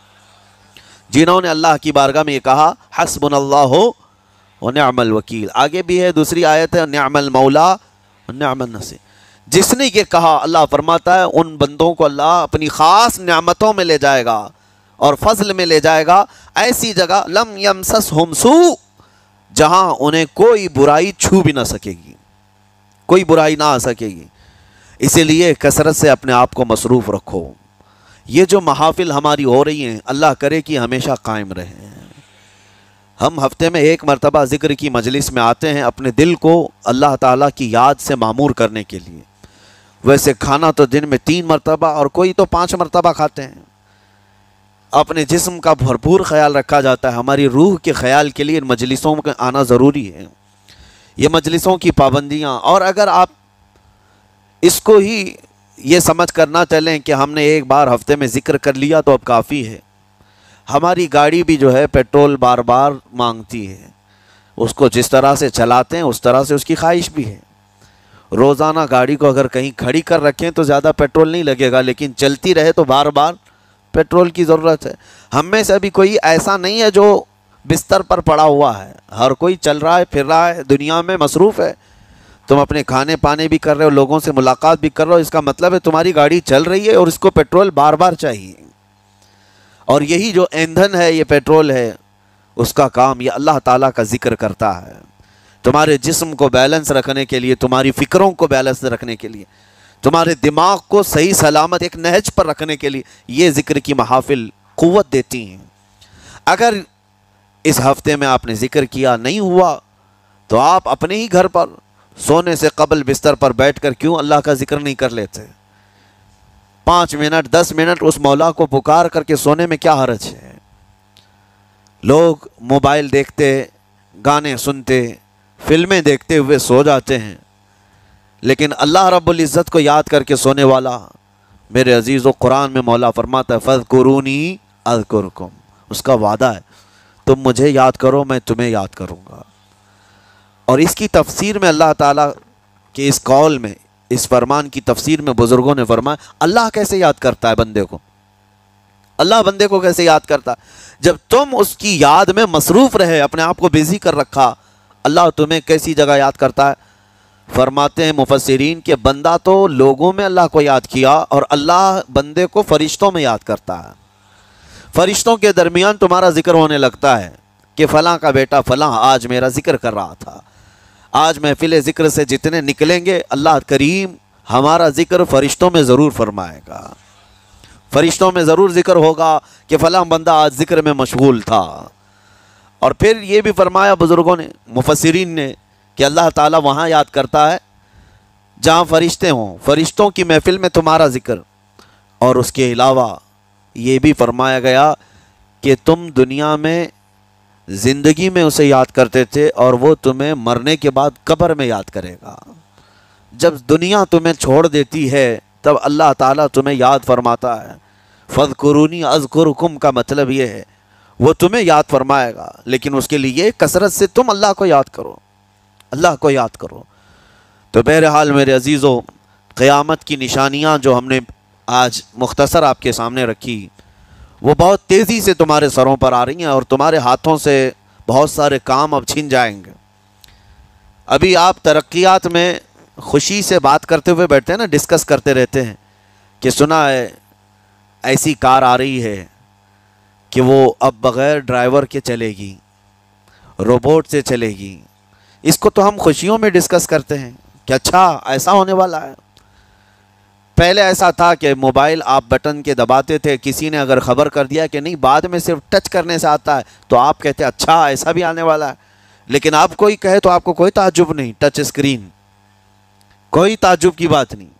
جنہوں نے اللہ کی بارگاہ میں یہ کہا حسبنا اللہ ونعم الوکیل۔ آگے بھی ہے دوسری آیت ہے نعم المولا ونعم النصیر۔ جس نے یہ کہا، اللہ فرماتا ہے ان بندوں کو اللہ اپنی خاص نعمتوں میں لے جائے گا اور فضل میں لے جائے گا، ایسی جگہ لم یمسسہم سوء، جہاں انہیں کوئی برائی چھو بھی نہ سکے گی، کوئی برائی نہ آ سکے گی۔ اسی لیے کثرت سے اپنے آپ کو مصروف رکھو۔ یہ جو محافل ہماری ہو رہی ہیں اللہ کرے کہ ہمیشہ قائم رہیں۔ ہم ہفتے میں ایک مرتبہ ذکر کی مجلس میں آتے ہیں اپنے دل کو اللہ تعالیٰ کی یاد سے معمور کرنے کے لیے۔ ویسے کھانا تو دن میں تین مرتبہ اور کوئی تو پانچ مرتبہ کھاتے ہیں۔ اپنے جسم کا بھرپور خیال رکھا جاتا ہے، ہماری روح کے خیال کے لیے ان مجلسوں میں آنا ضروری ہے۔ یہ مجلسوں کی پابندیاں، اور اگر آپ اس کو ہی یہ سمجھ کر نہ چلیں کہ ہم نے ایک بار ہفتے میں ذکر کر لیا تو اب کافی ہے۔ ہماری گاڑی بھی جو ہے پیٹرول بار بار مانگتی ہے، اس کو جس طرح سے چلاتے ہیں اس طرح سے اس کی خواہش بھی ہے۔ روزانہ گاڑی کو اگر کہیں کھڑی کر رکھیں تو زیادہ پیٹرول نہیں لگے گا، لیکن چلتی رہے تو بار بار پیٹرول کی ضرورت ہے۔ ہم میں سے ابھی کوئی ایسا نہیں ہے جو بستر پر پڑا ہوا ہے، ہر کوئی چل رہا ہے، پھر رہا ہے، دنیا میں مصروف ہے۔ تم اپنے کھانے پانے بھی کر رہے ہو، لوگوں سے ملاقات بھی کر رہے ہو، اس کا مطلب ہے تمہاری گاڑی چل رہی ہے اور اس کو پیٹرول بار بار چاہیے۔ اور یہی جو ایندھن ہے، یہ پیٹرول ہے، اس کا کام یہ اللہ تعالیٰ کا ذکر کرتا ہے۔ تمہارے جسم کو بیلنس رکھنے کے لیے، تمہاری فکروں کو بیلنس رکھنے کے لیے، تمہارے دماغ کو صحیح سلامت ایک نہج پر رکھنے کے لیے یہ ذکر کی محافل قوت دیتی ہیں۔ اگر اس ہفتے میں آپ نے ذکر کیا نہیں ہوا تو آپ اپنے ہی گھر پر سونے سے قبل بستر پر بیٹھ کر کیوں اللہ کا ذکر نہیں کر لیتے؟ پانچ منٹ دس منٹ اس مولا کو پکار کر کے سونے میں کیا حرج ہے؟ لوگ موبائل دیکھتے، گانے سنتے، فلمیں دیکھتے ہوئے سو جاتے ہیں، لیکن اللہ رب العزت کو یاد کر کے سونے والا، میرے عزیز و قرآن میں مولا فرماتا ہے فَاذْكُرُونِي أَذْكُرْكُمْ، اس کا وعدہ ہے تم مجھے یاد کرو میں تمہیں یاد کروں گا۔ اور اس کی تفسیر میں اللہ تعالیٰ کے اس قول میں، اس فرمان کی تفسیر میں بزرگوں نے فرمایا اللہ کیسے یاد کرتا ہے بندے کو؟ اللہ بندے کو کیسے یاد کرتا ہے؟ جب تم اس کی یاد میں مصروف رہے، اپنے آپ کو بزی کر رکھا، اللہ تمہیں کیسی جگہ یاد کرتا ہے؟ فرماتے ہیں مفسرین کہ بندہ تو لوگوں میں اللہ کو یاد کیا، اور اللہ بندے کو فرشتوں میں یاد کرتا ہے۔ فرشتوں کے درمیان تمہارا ذکر ہونے لگتا ہے کہ فلاں کا بیٹا فلاں آج میرا ذکر کر رہا تھا۔ آج محفل ذکر سے جتنے نکلیں گے اللہ کریم ہمارا ذکر فرشتوں میں ضرور فرمائے گا، فرشتوں میں ضرور ذکر ہوگا کہ فلاں بندہ آج ذکر میں مشغول تھا۔ اور پھر یہ بھی فرمایا بزرگوں نے، مفسرین نے، کہ اللہ تعالیٰ وہاں یاد کرتا ہے جہاں فرشتے ہوں، فرشتوں کی محفل میں تمہارا ذکر۔ اور اس کے علاوہ یہ بھی فرمایا گیا کہ تم دنیا میں زندگی میں اسے یاد کرتے تھے اور وہ تمہیں مرنے کے بعد قبر میں یاد کرے گا۔ جب دنیا تمہیں چھوڑ دیتی ہے تب اللہ تعالیٰ تمہیں یاد فرماتا ہے۔ فَاذْكُرُونِي أَذْكُرْكُمْ کا مطلب یہ ہے وہ تمہیں یاد فرمائے گا، لیکن اس کے لیے کثرت سے تم اللہ کو یاد کرو، اللہ کو یاد کرو۔ تو بہرحال میرے عزیزو، قیامت کی نشانیاں جو ہم نے آج مختصر آپ کے سامنے رکھی وہ بہت تیزی سے تمہارے سروں پر آ رہی ہیں، اور تمہارے ہاتھوں سے بہت سارے کام اب چھن جائیں گے۔ ابھی آپ ترقیات میں خوشی سے بات کرتے ہوئے بیٹھتے ہیں نا، ڈسکس کرتے رہتے ہیں کہ سنا ہے ایسی کار آ رہی ہے کہ وہ اب بغیر ڈرائیور کے چلے گی، روبوٹ سے چلے گی۔ اس کو تو ہم خوشیوں میں ڈسکس کرتے ہیں کہ اچھا ایسا ہونے والا ہے۔ پہلے ایسا تھا کہ موبائل آپ بٹن کے دباتے تھے، کسی نے اگر خبر کر دیا کہ نہیں بعد میں صرف ٹچ کرنے سے آتا ہے تو آپ کہتے اچھا ایسا بھی آنے والا ہے۔ لیکن آپ کوئی کہے تو آپ کو کوئی تعجب نہیں، ٹچ اسکرین، کوئی تعجب کی بات نہیں،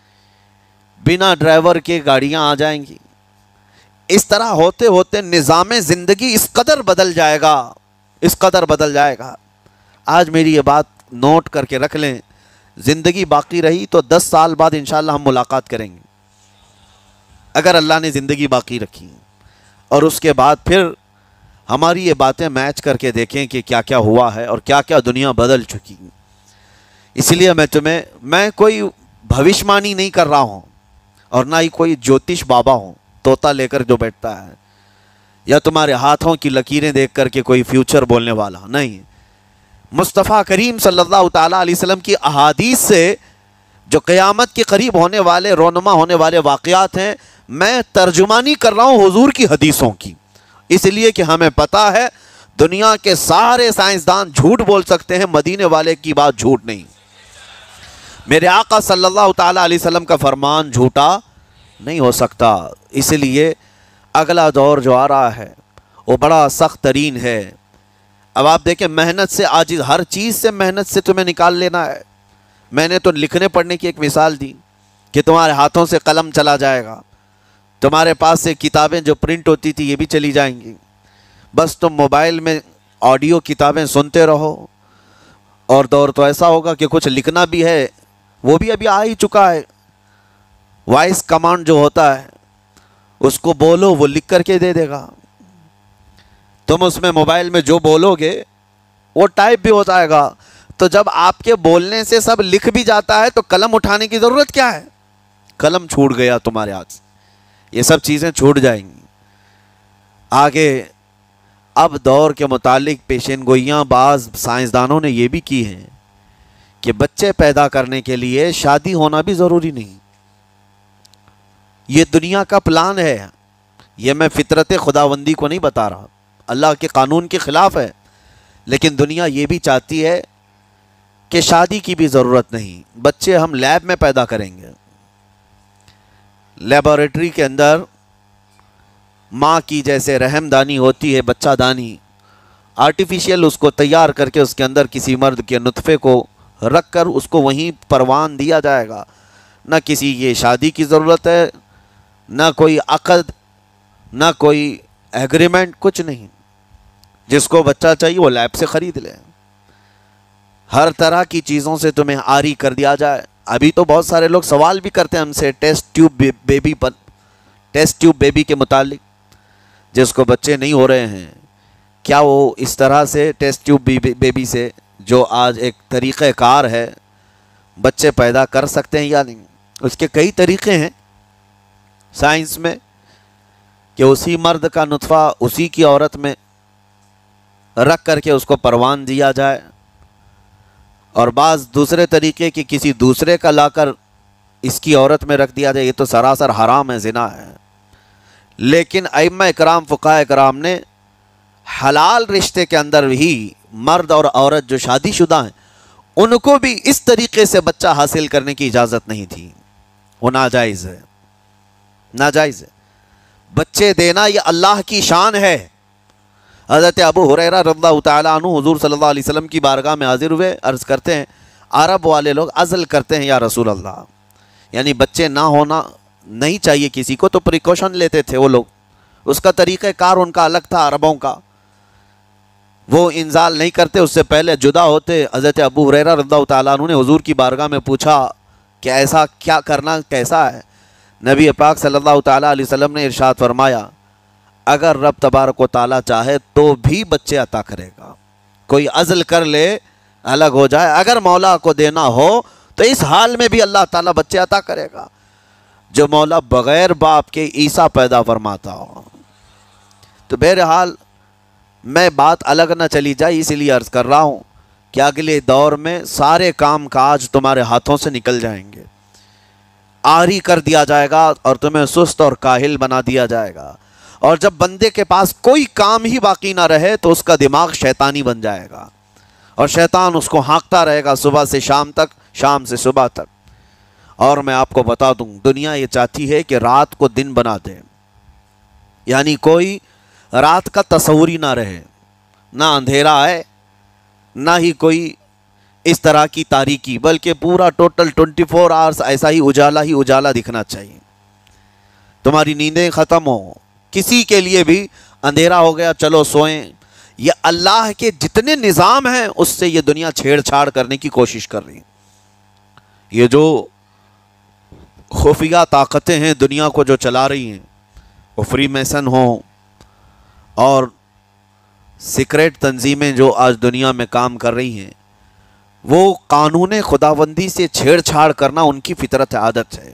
بنا ڈرائیور کے گاڑیاں آ جائیں گی۔ اس طرح ہوتے ہوتے نظام زندگی اس قدر بدل جائے گا، اس قدر بدل جائے گا۔ آج میری یہ بات نوٹ کر کے رکھ لیں، زندگی باقی رہی تو دس سال بعد انشاءاللہ ہم ملاقات کریں گے، اگر اللہ نے زندگی باقی رکھی، اور اس کے بعد پھر ہماری یہ باتیں میچ کر کے دیکھیں کہ کیا کیا ہوا ہے اور کیا کیا دنیا بدل چکی۔ اس لیے میں تمہیں میں کوئی بھوشمانی نہیں کر رہا ہوں، اور نہ ہی کوئی جوتش بابا ہوں طوطا لے کر جو بیٹھتا ہے، یا تمہارے ہاتھوں کی لکیریں دیکھ کر کے کوئی فیوچر بولنے والا نہیں۔ مصطفیٰ کریم صلی اللہ تعالیٰ علیہ وسلم کی احادیث سے جو قیامت کے قریب ہونے والے رونما ہونے والے واقعات ہیں، میں ترجمانی کر رہا ہوں حضور کی حدیثوں کی، اس لیے کہ ہمیں پتہ ہے دنیا کے سارے سائنسدان جھوٹ بول سکتے ہیں، مدینے والے کی بات جھوٹ نہیں۔ میرے آقا صلی اللہ تعالیٰ علیہ وسلم کا فرمان جھوٹا نہیں ہو سکتا۔ اس لیے اگلا دور جو آ رہا ہے وہ بڑا سخت ترین ہے۔ اب آپ دیکھیں، محنت سے عاجز، ہر چیز سے محنت سے تمہیں نکال لینا ہے۔ میں نے تو لکھنے پڑھنے کی ایک مثال دی کہ تمہارے ہاتھوں سے قلم چلا جائے گا، تمہارے پاس سے کتابیں جو پرنٹ ہوتی تھی یہ بھی چلی جائیں گی، بس تم موبائل میں آڈیو کتابیں سنتے رہو۔ اور دور تو ایسا ہوگا کہ کچھ لکھنا بھی ہے، وہ بھی ابھی آ ہی چکا ہے، وائس کمانڈ جو ہوتا ہے اس کو بولو وہ لکھ کر کے دے دے گا۔ تم اس میں موبائل میں جو بولو گے وہ ٹائپ بھی ہو جائے گا۔ تو جب آپ کے بولنے سے سب لکھ بھی جاتا ہے تو قلم اٹھانے کی ضرورت کیا ہے؟ قلم چھوٹ گیا تمہارے ہاتھ سے، یہ سب چیزیں چھوٹ جائیں گی۔ آگے اب دور کے متعلق پیشین گوئیاں بعض سائنسدانوں نے یہ بھی کی ہیں کہ بچے پیدا کرنے کے لیے شادی ہونا بھی ضروری نہیں۔ یہ دنیا کا پلان ہے، یہ میں فطرت خداوندی کو نہیں بتا رہا، اللہ کے قانون کے خلاف ہے، لیکن دنیا یہ بھی چاہتی ہے کہ شادی کی بھی ضرورت نہیں، بچے ہم لیب میں پیدا کریں گے۔ لیبارٹری کے اندر ماں کی جیسے رحم دانی ہوتی ہے، بچہ دانی، آرٹیفیشیل اس کو تیار کر کے اس کے اندر کسی مرد کے نطفے کو رکھ کر اس کو وہیں پروان دیا جائے گا۔ نہ کسی یہ شادی کی ضرورت ہے، نہ کوئی عقد، نہ کوئی ایگریمنٹ، کچھ نہیں۔ جس کو بچہ چاہیے وہ لیب سے خرید لے۔ ہر طرح کی چیزوں سے تمہیں آری کر دیا جائے۔ ابھی تو بہت سارے لوگ سوال بھی کرتے ہیں ہم سے ٹیسٹ ٹیوب بیبی پر، ٹیسٹ ٹیوب بیبی کے متعلق، جس کو بچے نہیں ہو رہے ہیں، کیا وہ اس طرح سے ٹیسٹ ٹیوب بیبی سے جو آج ایک طریقہ کار ہے بچے پیدا کر سکتے ہیں یا نہیں؟ اس کے کئی طریقے ہیں سائنس میں کہ اسی مرد کا نطفہ اسی کی عورت میں رکھ کر کے اس کو پروان دیا جائے، اور بعض دوسرے طریقے کہ کسی دوسرے کا لا کر اس کی عورت میں رکھ دیا جائے۔ یہ تو سراسر حرام ہے، زنا ہے۔ لیکن ائمہ اکرام، فقہاء اکرام نے حلال رشتے کے اندر ہی مرد اور عورت جو شادی شدہ ہیں ان کو بھی اس طریقے سے بچہ حاصل کرنے کی اجازت نہیں تھی، وہ ناجائز ہے، ناجائز ہے۔ بچے دینا یہ اللہ کی شان ہے۔ حضرت ابو ہریرہ رضی اللہ تعالیٰ عنہ حضور صلی اللہ علیہ وسلم کی بارگاہ میں حاضر ہوئے، عرض کرتے ہیں عرب والے لوگ عزل کرتے ہیں یا رسول اللہ، یعنی بچے نہ ہونا نہیں چاہیے کسی کو، تو پریکاشن لیتے تھے وہ لوگ، اس کا طریقہ کار ان کا الگ تھا عربوں کا، وہ انزال نہیں کرتے، اس سے پہلے جدا ہوتے۔ حضرت ابو ہریرہ رضی اللہ تعالیٰ عنہ نے حضور کی بارگاہ میں پوچھا کہ ایسا کیا کرنا کیسا ہے؟ نبی پاک صلی اللہ تعالیٰ علیہ وسلم نے ارشاد فرمایا اگر رب تبارک و تعالیٰ چاہے تو بھی بچے عطا کرے گا، کوئی عزل کر لے الگ ہو جائے، اگر مولا کو دینا ہو تو اس حال میں بھی اللہ تعالیٰ بچے عطا کرے گا۔ جو مولا بغیر باپ کے عیسیٰ پیدا فرماتا ہو۔ تو بہرحال میں بات الگ نہ چلی جائے اس لیے عرض کر رہا ہوں کہ اگلے دور میں سارے کام کاج تمہارے ہاتھوں سے نکل جائیں گے، آری کر دیا جائے گا اور تمہیں سست اور کاہل بنا دیا جائے گا، اور جب بندے کے پاس کوئی کام ہی باقی نہ رہے تو اس کا دماغ شیطانی بن جائے گا، اور شیطان اس کو ہانکتا رہے گا صبح سے شام تک، شام سے صبح تک۔ اور میں آپ کو بتا دوں دنیا یہ چاہتی ہے کہ رات کو دن بنا دے، یعنی کوئی رات کا تصور ہی نہ رہے، نہ اندھیرا ہے نہ ہی کوئی اس طرح کی تاریکی، بلکہ پورا ٹوٹل ٹوئنٹی فور آورس ایسا ہی اجالا ہی اجالا دکھنا چاہیے۔ تمہاری نیندیں ختم ہوں، کسی کے لیے بھی اندھیرا ہو گیا چلو سوئیں، یہ اللہ کے جتنے نظام ہیں اس سے یہ دنیا چھیڑ چھاڑ کرنے کی کوشش کر رہی ہے۔ یہ جو خفیہ طاقتیں ہیں دنیا کو جو چلا رہی ہیں، وہ فری میسن ہوں اور سیکریٹ تنظیمیں جو آج دنیا میں کام کر رہی ہیں، وہ قانون خداوندی سے چھیڑ چھاڑ کرنا ان کی فطرت عادت ہے۔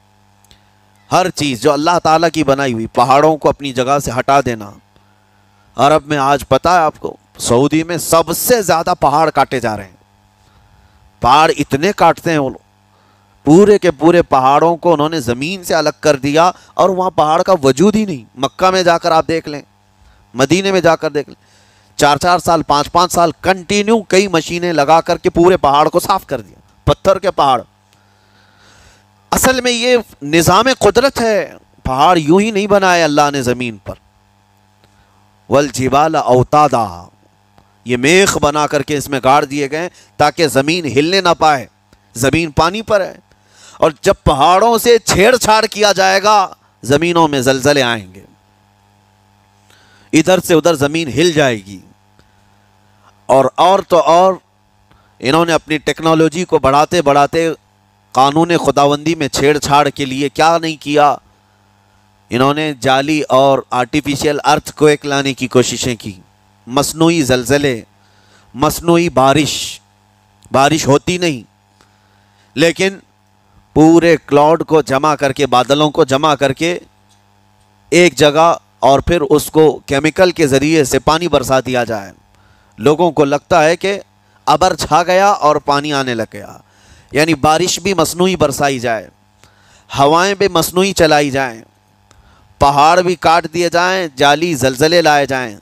ہر چیز جو اللہ تعالیٰ کی بنائی ہوئی، پہاڑوں کو اپنی جگہ سے ہٹا دینا۔ عرب میں آج پتہ ہے آپ کو، سعودی میں سب سے زیادہ پہاڑ کاٹے جا رہے ہیں۔ پہاڑ اتنے کاٹتے ہیں وہ لوگ، پورے کے پورے پہاڑوں کو انہوں نے زمین سے الگ کر دیا، اور وہاں پہاڑ کا وجود ہی نہیں۔ مکہ میں جا کر آپ دیکھ لیں، مدینے میں جا کر دیکھ لیں، چار چار سال پانچ پانچ سال کنٹینیو کئی مشینیں لگا کر کے پورے پہاڑ کو صاف کر دیا، پتھر کے پہاڑ۔ اصل میں یہ نظام قدرت ہے، پہاڑ یوں ہی نہیں بنائے اللہ نے زمین پر۔ والجبال اوتادا، یہ میخ بنا کر کے اس میں گاڑ دیے گئے تاکہ زمین ہلنے نہ پائے، زمین پانی پر ہے، اور جب پہاڑوں سے چھیڑ چھاڑ کیا جائے گا زمینوں میں زلزلے آئیں گے، ادھر سے ادھر زمین ہل جائے گی۔ اور اور تو اور انہوں نے اپنی ٹیکنالوجی کو بڑھاتے بڑھاتے قانون خداوندی میں چھیڑ چھاڑ کے لیے کیا نہیں کیا، انہوں نے جعلی اور آرٹیفیشل ارتھ کویک لانے کی کوششیں کی، مصنوعی زلزلے، مصنوعی بارش، بارش ہوتی نہیں، لیکن پورے کلاؤڈ کو جمع کر کے، بادلوں کو جمع کر کے ایک جگہ، اور پھر اس کو کیمیکل کے ذریعے سے پانی برسا دیا جائے۔ لوگوں کو لگتا ہے کہ ابر چھا گیا اور پانی آنے لگ گیا، یعنی بارش بھی مصنوعی برسائی جائے، ہوائیں بھی مصنوعی چلائی جائیں، پہاڑ بھی کاٹ دیے جائیں، جعلی زلزلے لائے جائیں۔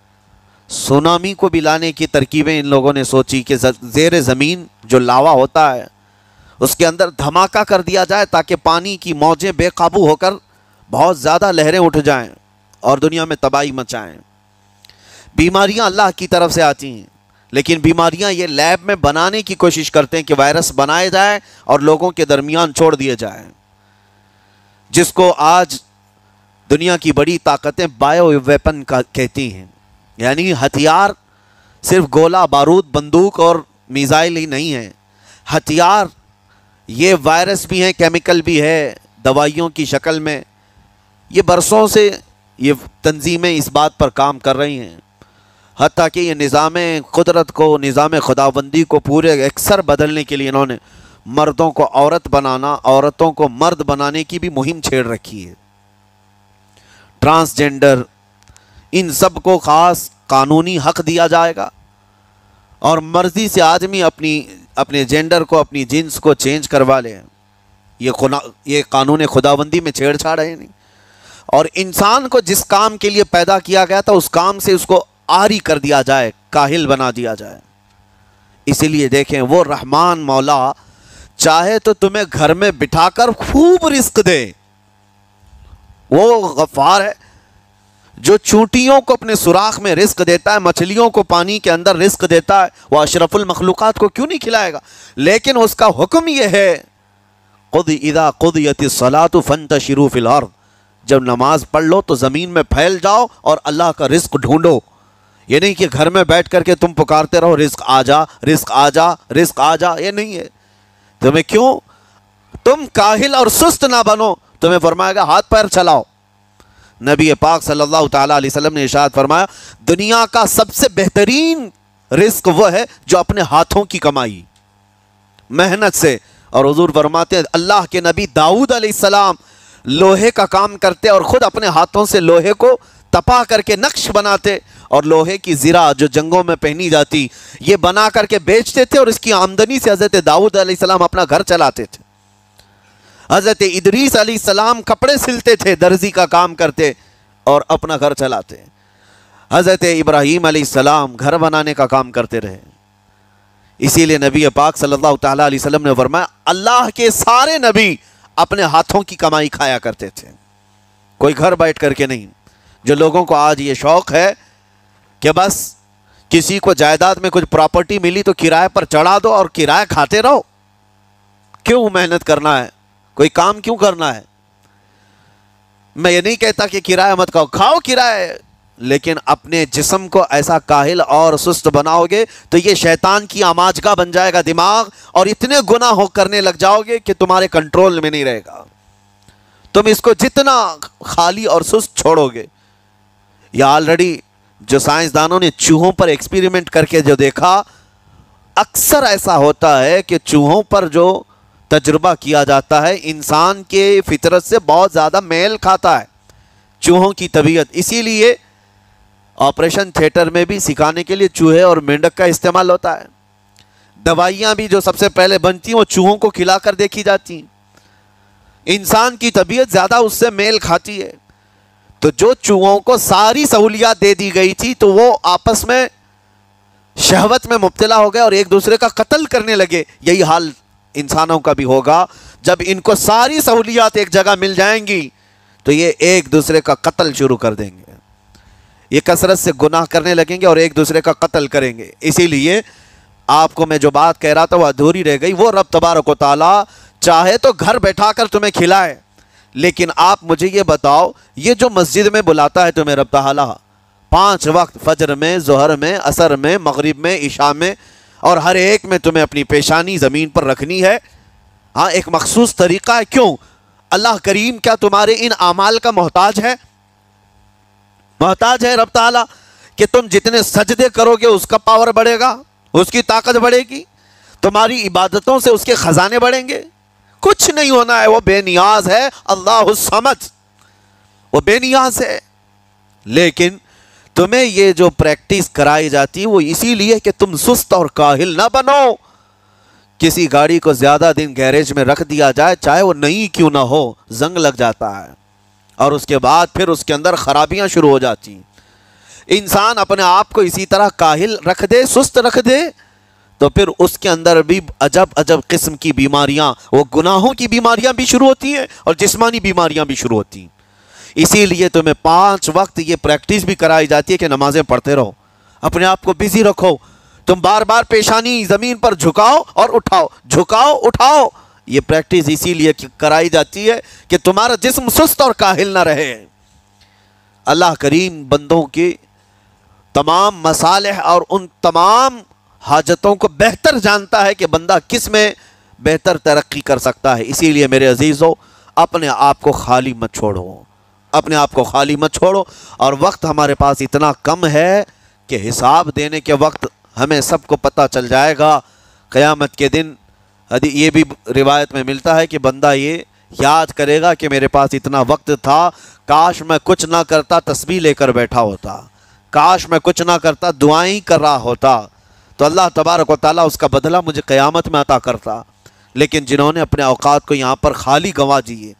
سونامی کو بھی لانے کی ترکیبیں ان لوگوں نے سوچی کہ زیر زمین جو لاوا ہوتا ہے اس کے اندر دھماکہ کر دیا جائے تاکہ پانی کی موجیں بے قابو ہو کر بہت زیادہ لہریں اٹھ جائیں اور دنیا میں تباہی مچائیں۔ بیماریاں اللہ کی طرف سے آتی ہیں، لیکن بیماریاں یہ لیب میں بنانے کی کوشش کرتے ہیں کہ وائرس بنائے جائیں اور لوگوں کے درمیان چھوڑ دیے جائیں، جس کو آج دنیا کی بڑی طاقتیں بایو ویپن کا کہتی ہیں، یعنی ہتھیار صرف گولہ بارود بندوق اور میزائل ہی نہیں ہے، ہتھیار یہ وائرس بھی ہیں، کیمیکل بھی ہے، دوائیوں کی شکل میں۔ یہ برسوں سے یہ تنظیمیں اس بات پر کام کر رہی ہیں، حتیٰ کہ یہ نظام قدرت کو، نظام خداوندی کو پورے اکثر بدلنے کے لیے انہوں نے مردوں کو عورت بنانا، عورتوں کو مرد بنانے کی بھی مہم چھیڑ رکھی ہے۔ ٹرانسجینڈر، ان سب کو خاص قانونی حق دیا جائے گا، اور مرضی سے آدمی اپنی اپنے جینڈر کو، اپنی جنس کو چینج کروا لے۔ یہ یہ قانون خداوندی میں چھیڑ چھاڑ ہے نہیں، اور انسان کو جس کام کے لیے پیدا کیا گیا تھا اس کام سے اس کو عاری کر دیا جائے، کاہل بنا دیا جائے۔ اسی لیے دیکھیں، وہ رحمان مولا چاہے تو تمہیں گھر میں بٹھا کر خوب رزق دے، وہ غفار ہے جو چونٹیوں کو اپنے سوراخ میں رزق دیتا ہے، مچھلیوں کو پانی کے اندر رزق دیتا ہے، وہ اشرف المخلوقات کو کیوں نہیں کھلائے گا؟ لیکن اس کا حکم یہ ہے، قُضِ اِذَا قُضِيَتِ الصَّلَاةُ فَانْتَشِرُوا فِي الْأَرْضِ، جب نماز پڑھ لو تو زمین میں پھیل جاؤ اور اللہ کا رزق ڈھونڈو۔ یہ نہیں کہ گھر میں بیٹھ کر کے تم پکارتے رہو رزق آ جا، رزق آ جا، رزق آ جا، یہ نہیں ہے۔ تمہیں کیوں؟ تم کاہل اور سست نہ بنو، تمہیں فرمائے گا ہاتھ پیر چلاؤ۔ نبی پاک صلی اللہ تعالیٰ علیہ وسلم نے ارشاد فرمایا، دنیا کا سب سے بہترین رزق وہ ہے جو اپنے ہاتھوں کی کمائی، محنت سے۔ اور حضور فرماتے ہیں اللہ کے نبی داؤد علیہ السلام لوہے کا کام کرتے اور خود اپنے ہاتھوں سے لوہے کو تپا کر کے نقش بناتے، اور لوہے کی زرہ جو جنگوں میں پہنی جاتی یہ بنا کر کے بیچتے تھے، اور اس کی آمدنی سے حضرت داؤد علیہ السلام اپنا گھر چلاتے تھے۔ حضرت ادریس علیہ السلام کپڑے سلتے تھے، درزی کا کام کرتے اور اپنا گھر چلاتے۔ حضرت ابراہیم علیہ السلام گھر بنانے کا کام کرتے رہے۔ اسی لیے نبی پاک صلی اللہ تعالیٰ علیہ وسلم نے فرمایا اللہ کے سارے نبی اپنے ہاتھوں کی کمائی کھایا کرتے تھے، کوئی گھر بیٹھ کر کے نہیں۔ جو لوگوں کو آج یہ شوق ہے کہ بس کسی کو جائیداد میں کچھ پراپرٹی ملی تو کرائے پر چڑھا دو اور کرایہ کھاتے رہو، کیوں محنت کرنا ہے؟ کوئی کام کیوں کرنا ہے؟ میں یہ نہیں کہتا کہ کرایہ مت کھاؤ، کھاؤ کرایہ، لیکن اپنے جسم کو ایسا کاہل اور سست بناؤ گے تو یہ شیطان کی آماجگاہ بن جائے گا دماغ، اور اتنے گناہ ہو کرنے لگ جاؤ گے کہ تمہارے کنٹرول میں نہیں رہے گا۔ تم اس کو جتنا خالی اور سست چھوڑو گے، یا آلریڈی جو سائنسدانوں نے چوہوں پر ایکسپیریمنٹ کر کے جو دیکھا، اکثر ایسا ہوتا ہے کہ چوہوں پر جو تجربہ کیا جاتا ہے انسان کے فطرت سے بہت زیادہ میل کھاتا ہے چوہوں کی طبیعت۔ اسی لیے آپریشن تھیٹر میں بھی سکھانے کے لیے چوہے اور مینڈک کا استعمال ہوتا ہے۔ دوائیاں بھی جو سب سے پہلے بنتی ہیں وہ چوہوں کو کھلا کر دیکھی جاتی ہیں۔ انسان کی طبیعت زیادہ اس سے میل کھاتی ہے، تو جو چوہوں کو ساری سہولیات دے دی گئی تھی تو وہ آپس میں شہوت میں مبتلا ہو گئے اور ایک دوسرے کا قتل کرنے لگے۔ یہی حال انسانوں کا بھی ہوگا، جب ان کو ساری سہولیات ایک جگہ مل جائیں گی تو یہ ایک دوسرے کا قتل شروع کر دیں گے، یہ کثرت سے گناہ کرنے لگیں گے اور ایک دوسرے کا قتل کریں گے۔ اسی لیے آپ کو میں جو بات کہہ رہا تھا وہ ادھوری رہ گئی۔ وہ رب تبارک و تعالیٰ چاہے تو گھر بیٹھا کر تمہیں کھلائے، لیکن آپ مجھے یہ بتاؤ، یہ جو مسجد میں بلاتا ہے تمہیں رب تعالیٰ پانچ وقت، فجر میں، ظہر میں، عصر میں، مغرب میں، عشاء میں، اور ہر ایک میں تمہیں اپنی پیشانی زمین پر رکھنی ہے، ہاں ایک مخصوص طریقہ ہے۔ کیوں؟ اللہ کریم کیا تمہارے ان اعمال کا محتاج ہے؟ محتاج ہے رب تعالیٰ کہ تم جتنے سجدے کرو گے اس کا پاور بڑھے گا، اس کی طاقت بڑھے گی، تمہاری عبادتوں سے اس کے خزانے بڑھیں گے؟ کچھ نہیں ہونا ہے، وہ بے نیاز ہے، اللہ الصمد، وہ بے نیاز ہے۔ لیکن تمہیں یہ جو پریکٹس کرائی جاتی وہ اسی لیے کہ تم سست اور کاہل نہ بنو۔ کسی گاڑی کو زیادہ دن گیریج میں رکھ دیا جائے، چاہے وہ نئی کیوں نہ ہو، زنگ لگ جاتا ہے اور اس کے بعد پھر اس کے اندر خرابیاں شروع ہو جاتی ہیں۔ انسان اپنے آپ کو اسی طرح کاہل رکھ دے، سست رکھ دے، تو پھر اس کے اندر بھی عجب عجب قسم کی بیماریاں، وہ گناہوں کی بیماریاں بھی شروع ہوتی ہیں اور جسمانی بیماریاں بھی شروع ہوتی ہیں۔ اسی لیے تمہیں پانچ وقت یہ پریکٹس بھی کرائی جاتی ہے کہ نمازیں پڑھتے رہو، اپنے آپ کو بزی رکھو، تم بار بار پیشانی زمین پر جھکاؤ اور اٹھاؤ، جھکاؤ اٹھاؤ۔ یہ پریکٹس اسی لیے کرائی جاتی ہے کہ تمہارا جسم سست اور کاہل نہ رہے۔ اللہ کریم بندوں کی تمام مصالح اور ان تمام حاجتوں کو بہتر جانتا ہے کہ بندہ کس میں بہتر ترقی کر سکتا ہے۔ اسی لیے میرے عزیزو، اپنے آپ کو خالی مت چھوڑو، اپنے آپ کو خالی مت چھوڑو۔ اور وقت ہمارے پاس اتنا کم ہے کہ حساب دینے کے وقت ہمیں سب کو پتہ چل جائے گا قیامت کے دن۔ یہ بھی روایت میں ملتا ہے کہ بندہ یہ یاد کرے گا کہ میرے پاس اتنا وقت تھا، کاش میں کچھ نہ کرتا تسبیح لے کر بیٹھا ہوتا، کاش میں کچھ نہ کرتا دعائیں کر رہا ہوتا، تو اللہ تبارک و تعالیٰ اس کا بدلہ مجھے قیامت میں عطا کرتا۔ لیکن جنہوں نے اپنے اوقات کو یہاں پر خالی گنوا دیے،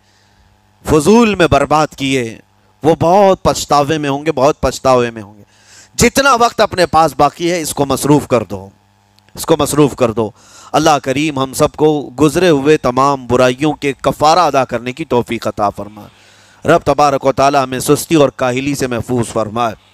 فضول میں برباد کیے، وہ بہت پچھتاوے میں ہوں گے، بہت پچھتاوے میں ہوں گے۔ جتنا وقت اپنے پاس باقی ہے اس کو مصروف کر دو، اس کو مصروف کر دو۔ اللہ کریم ہم سب کو گزرے ہوئے تمام برائیوں کے کفارہ ادا کرنے کی توفیق عطا فرمائے۔ رب تبارک و تعالیٰ ہمیں سستی اور کاہلی سے محفوظ فرمائے۔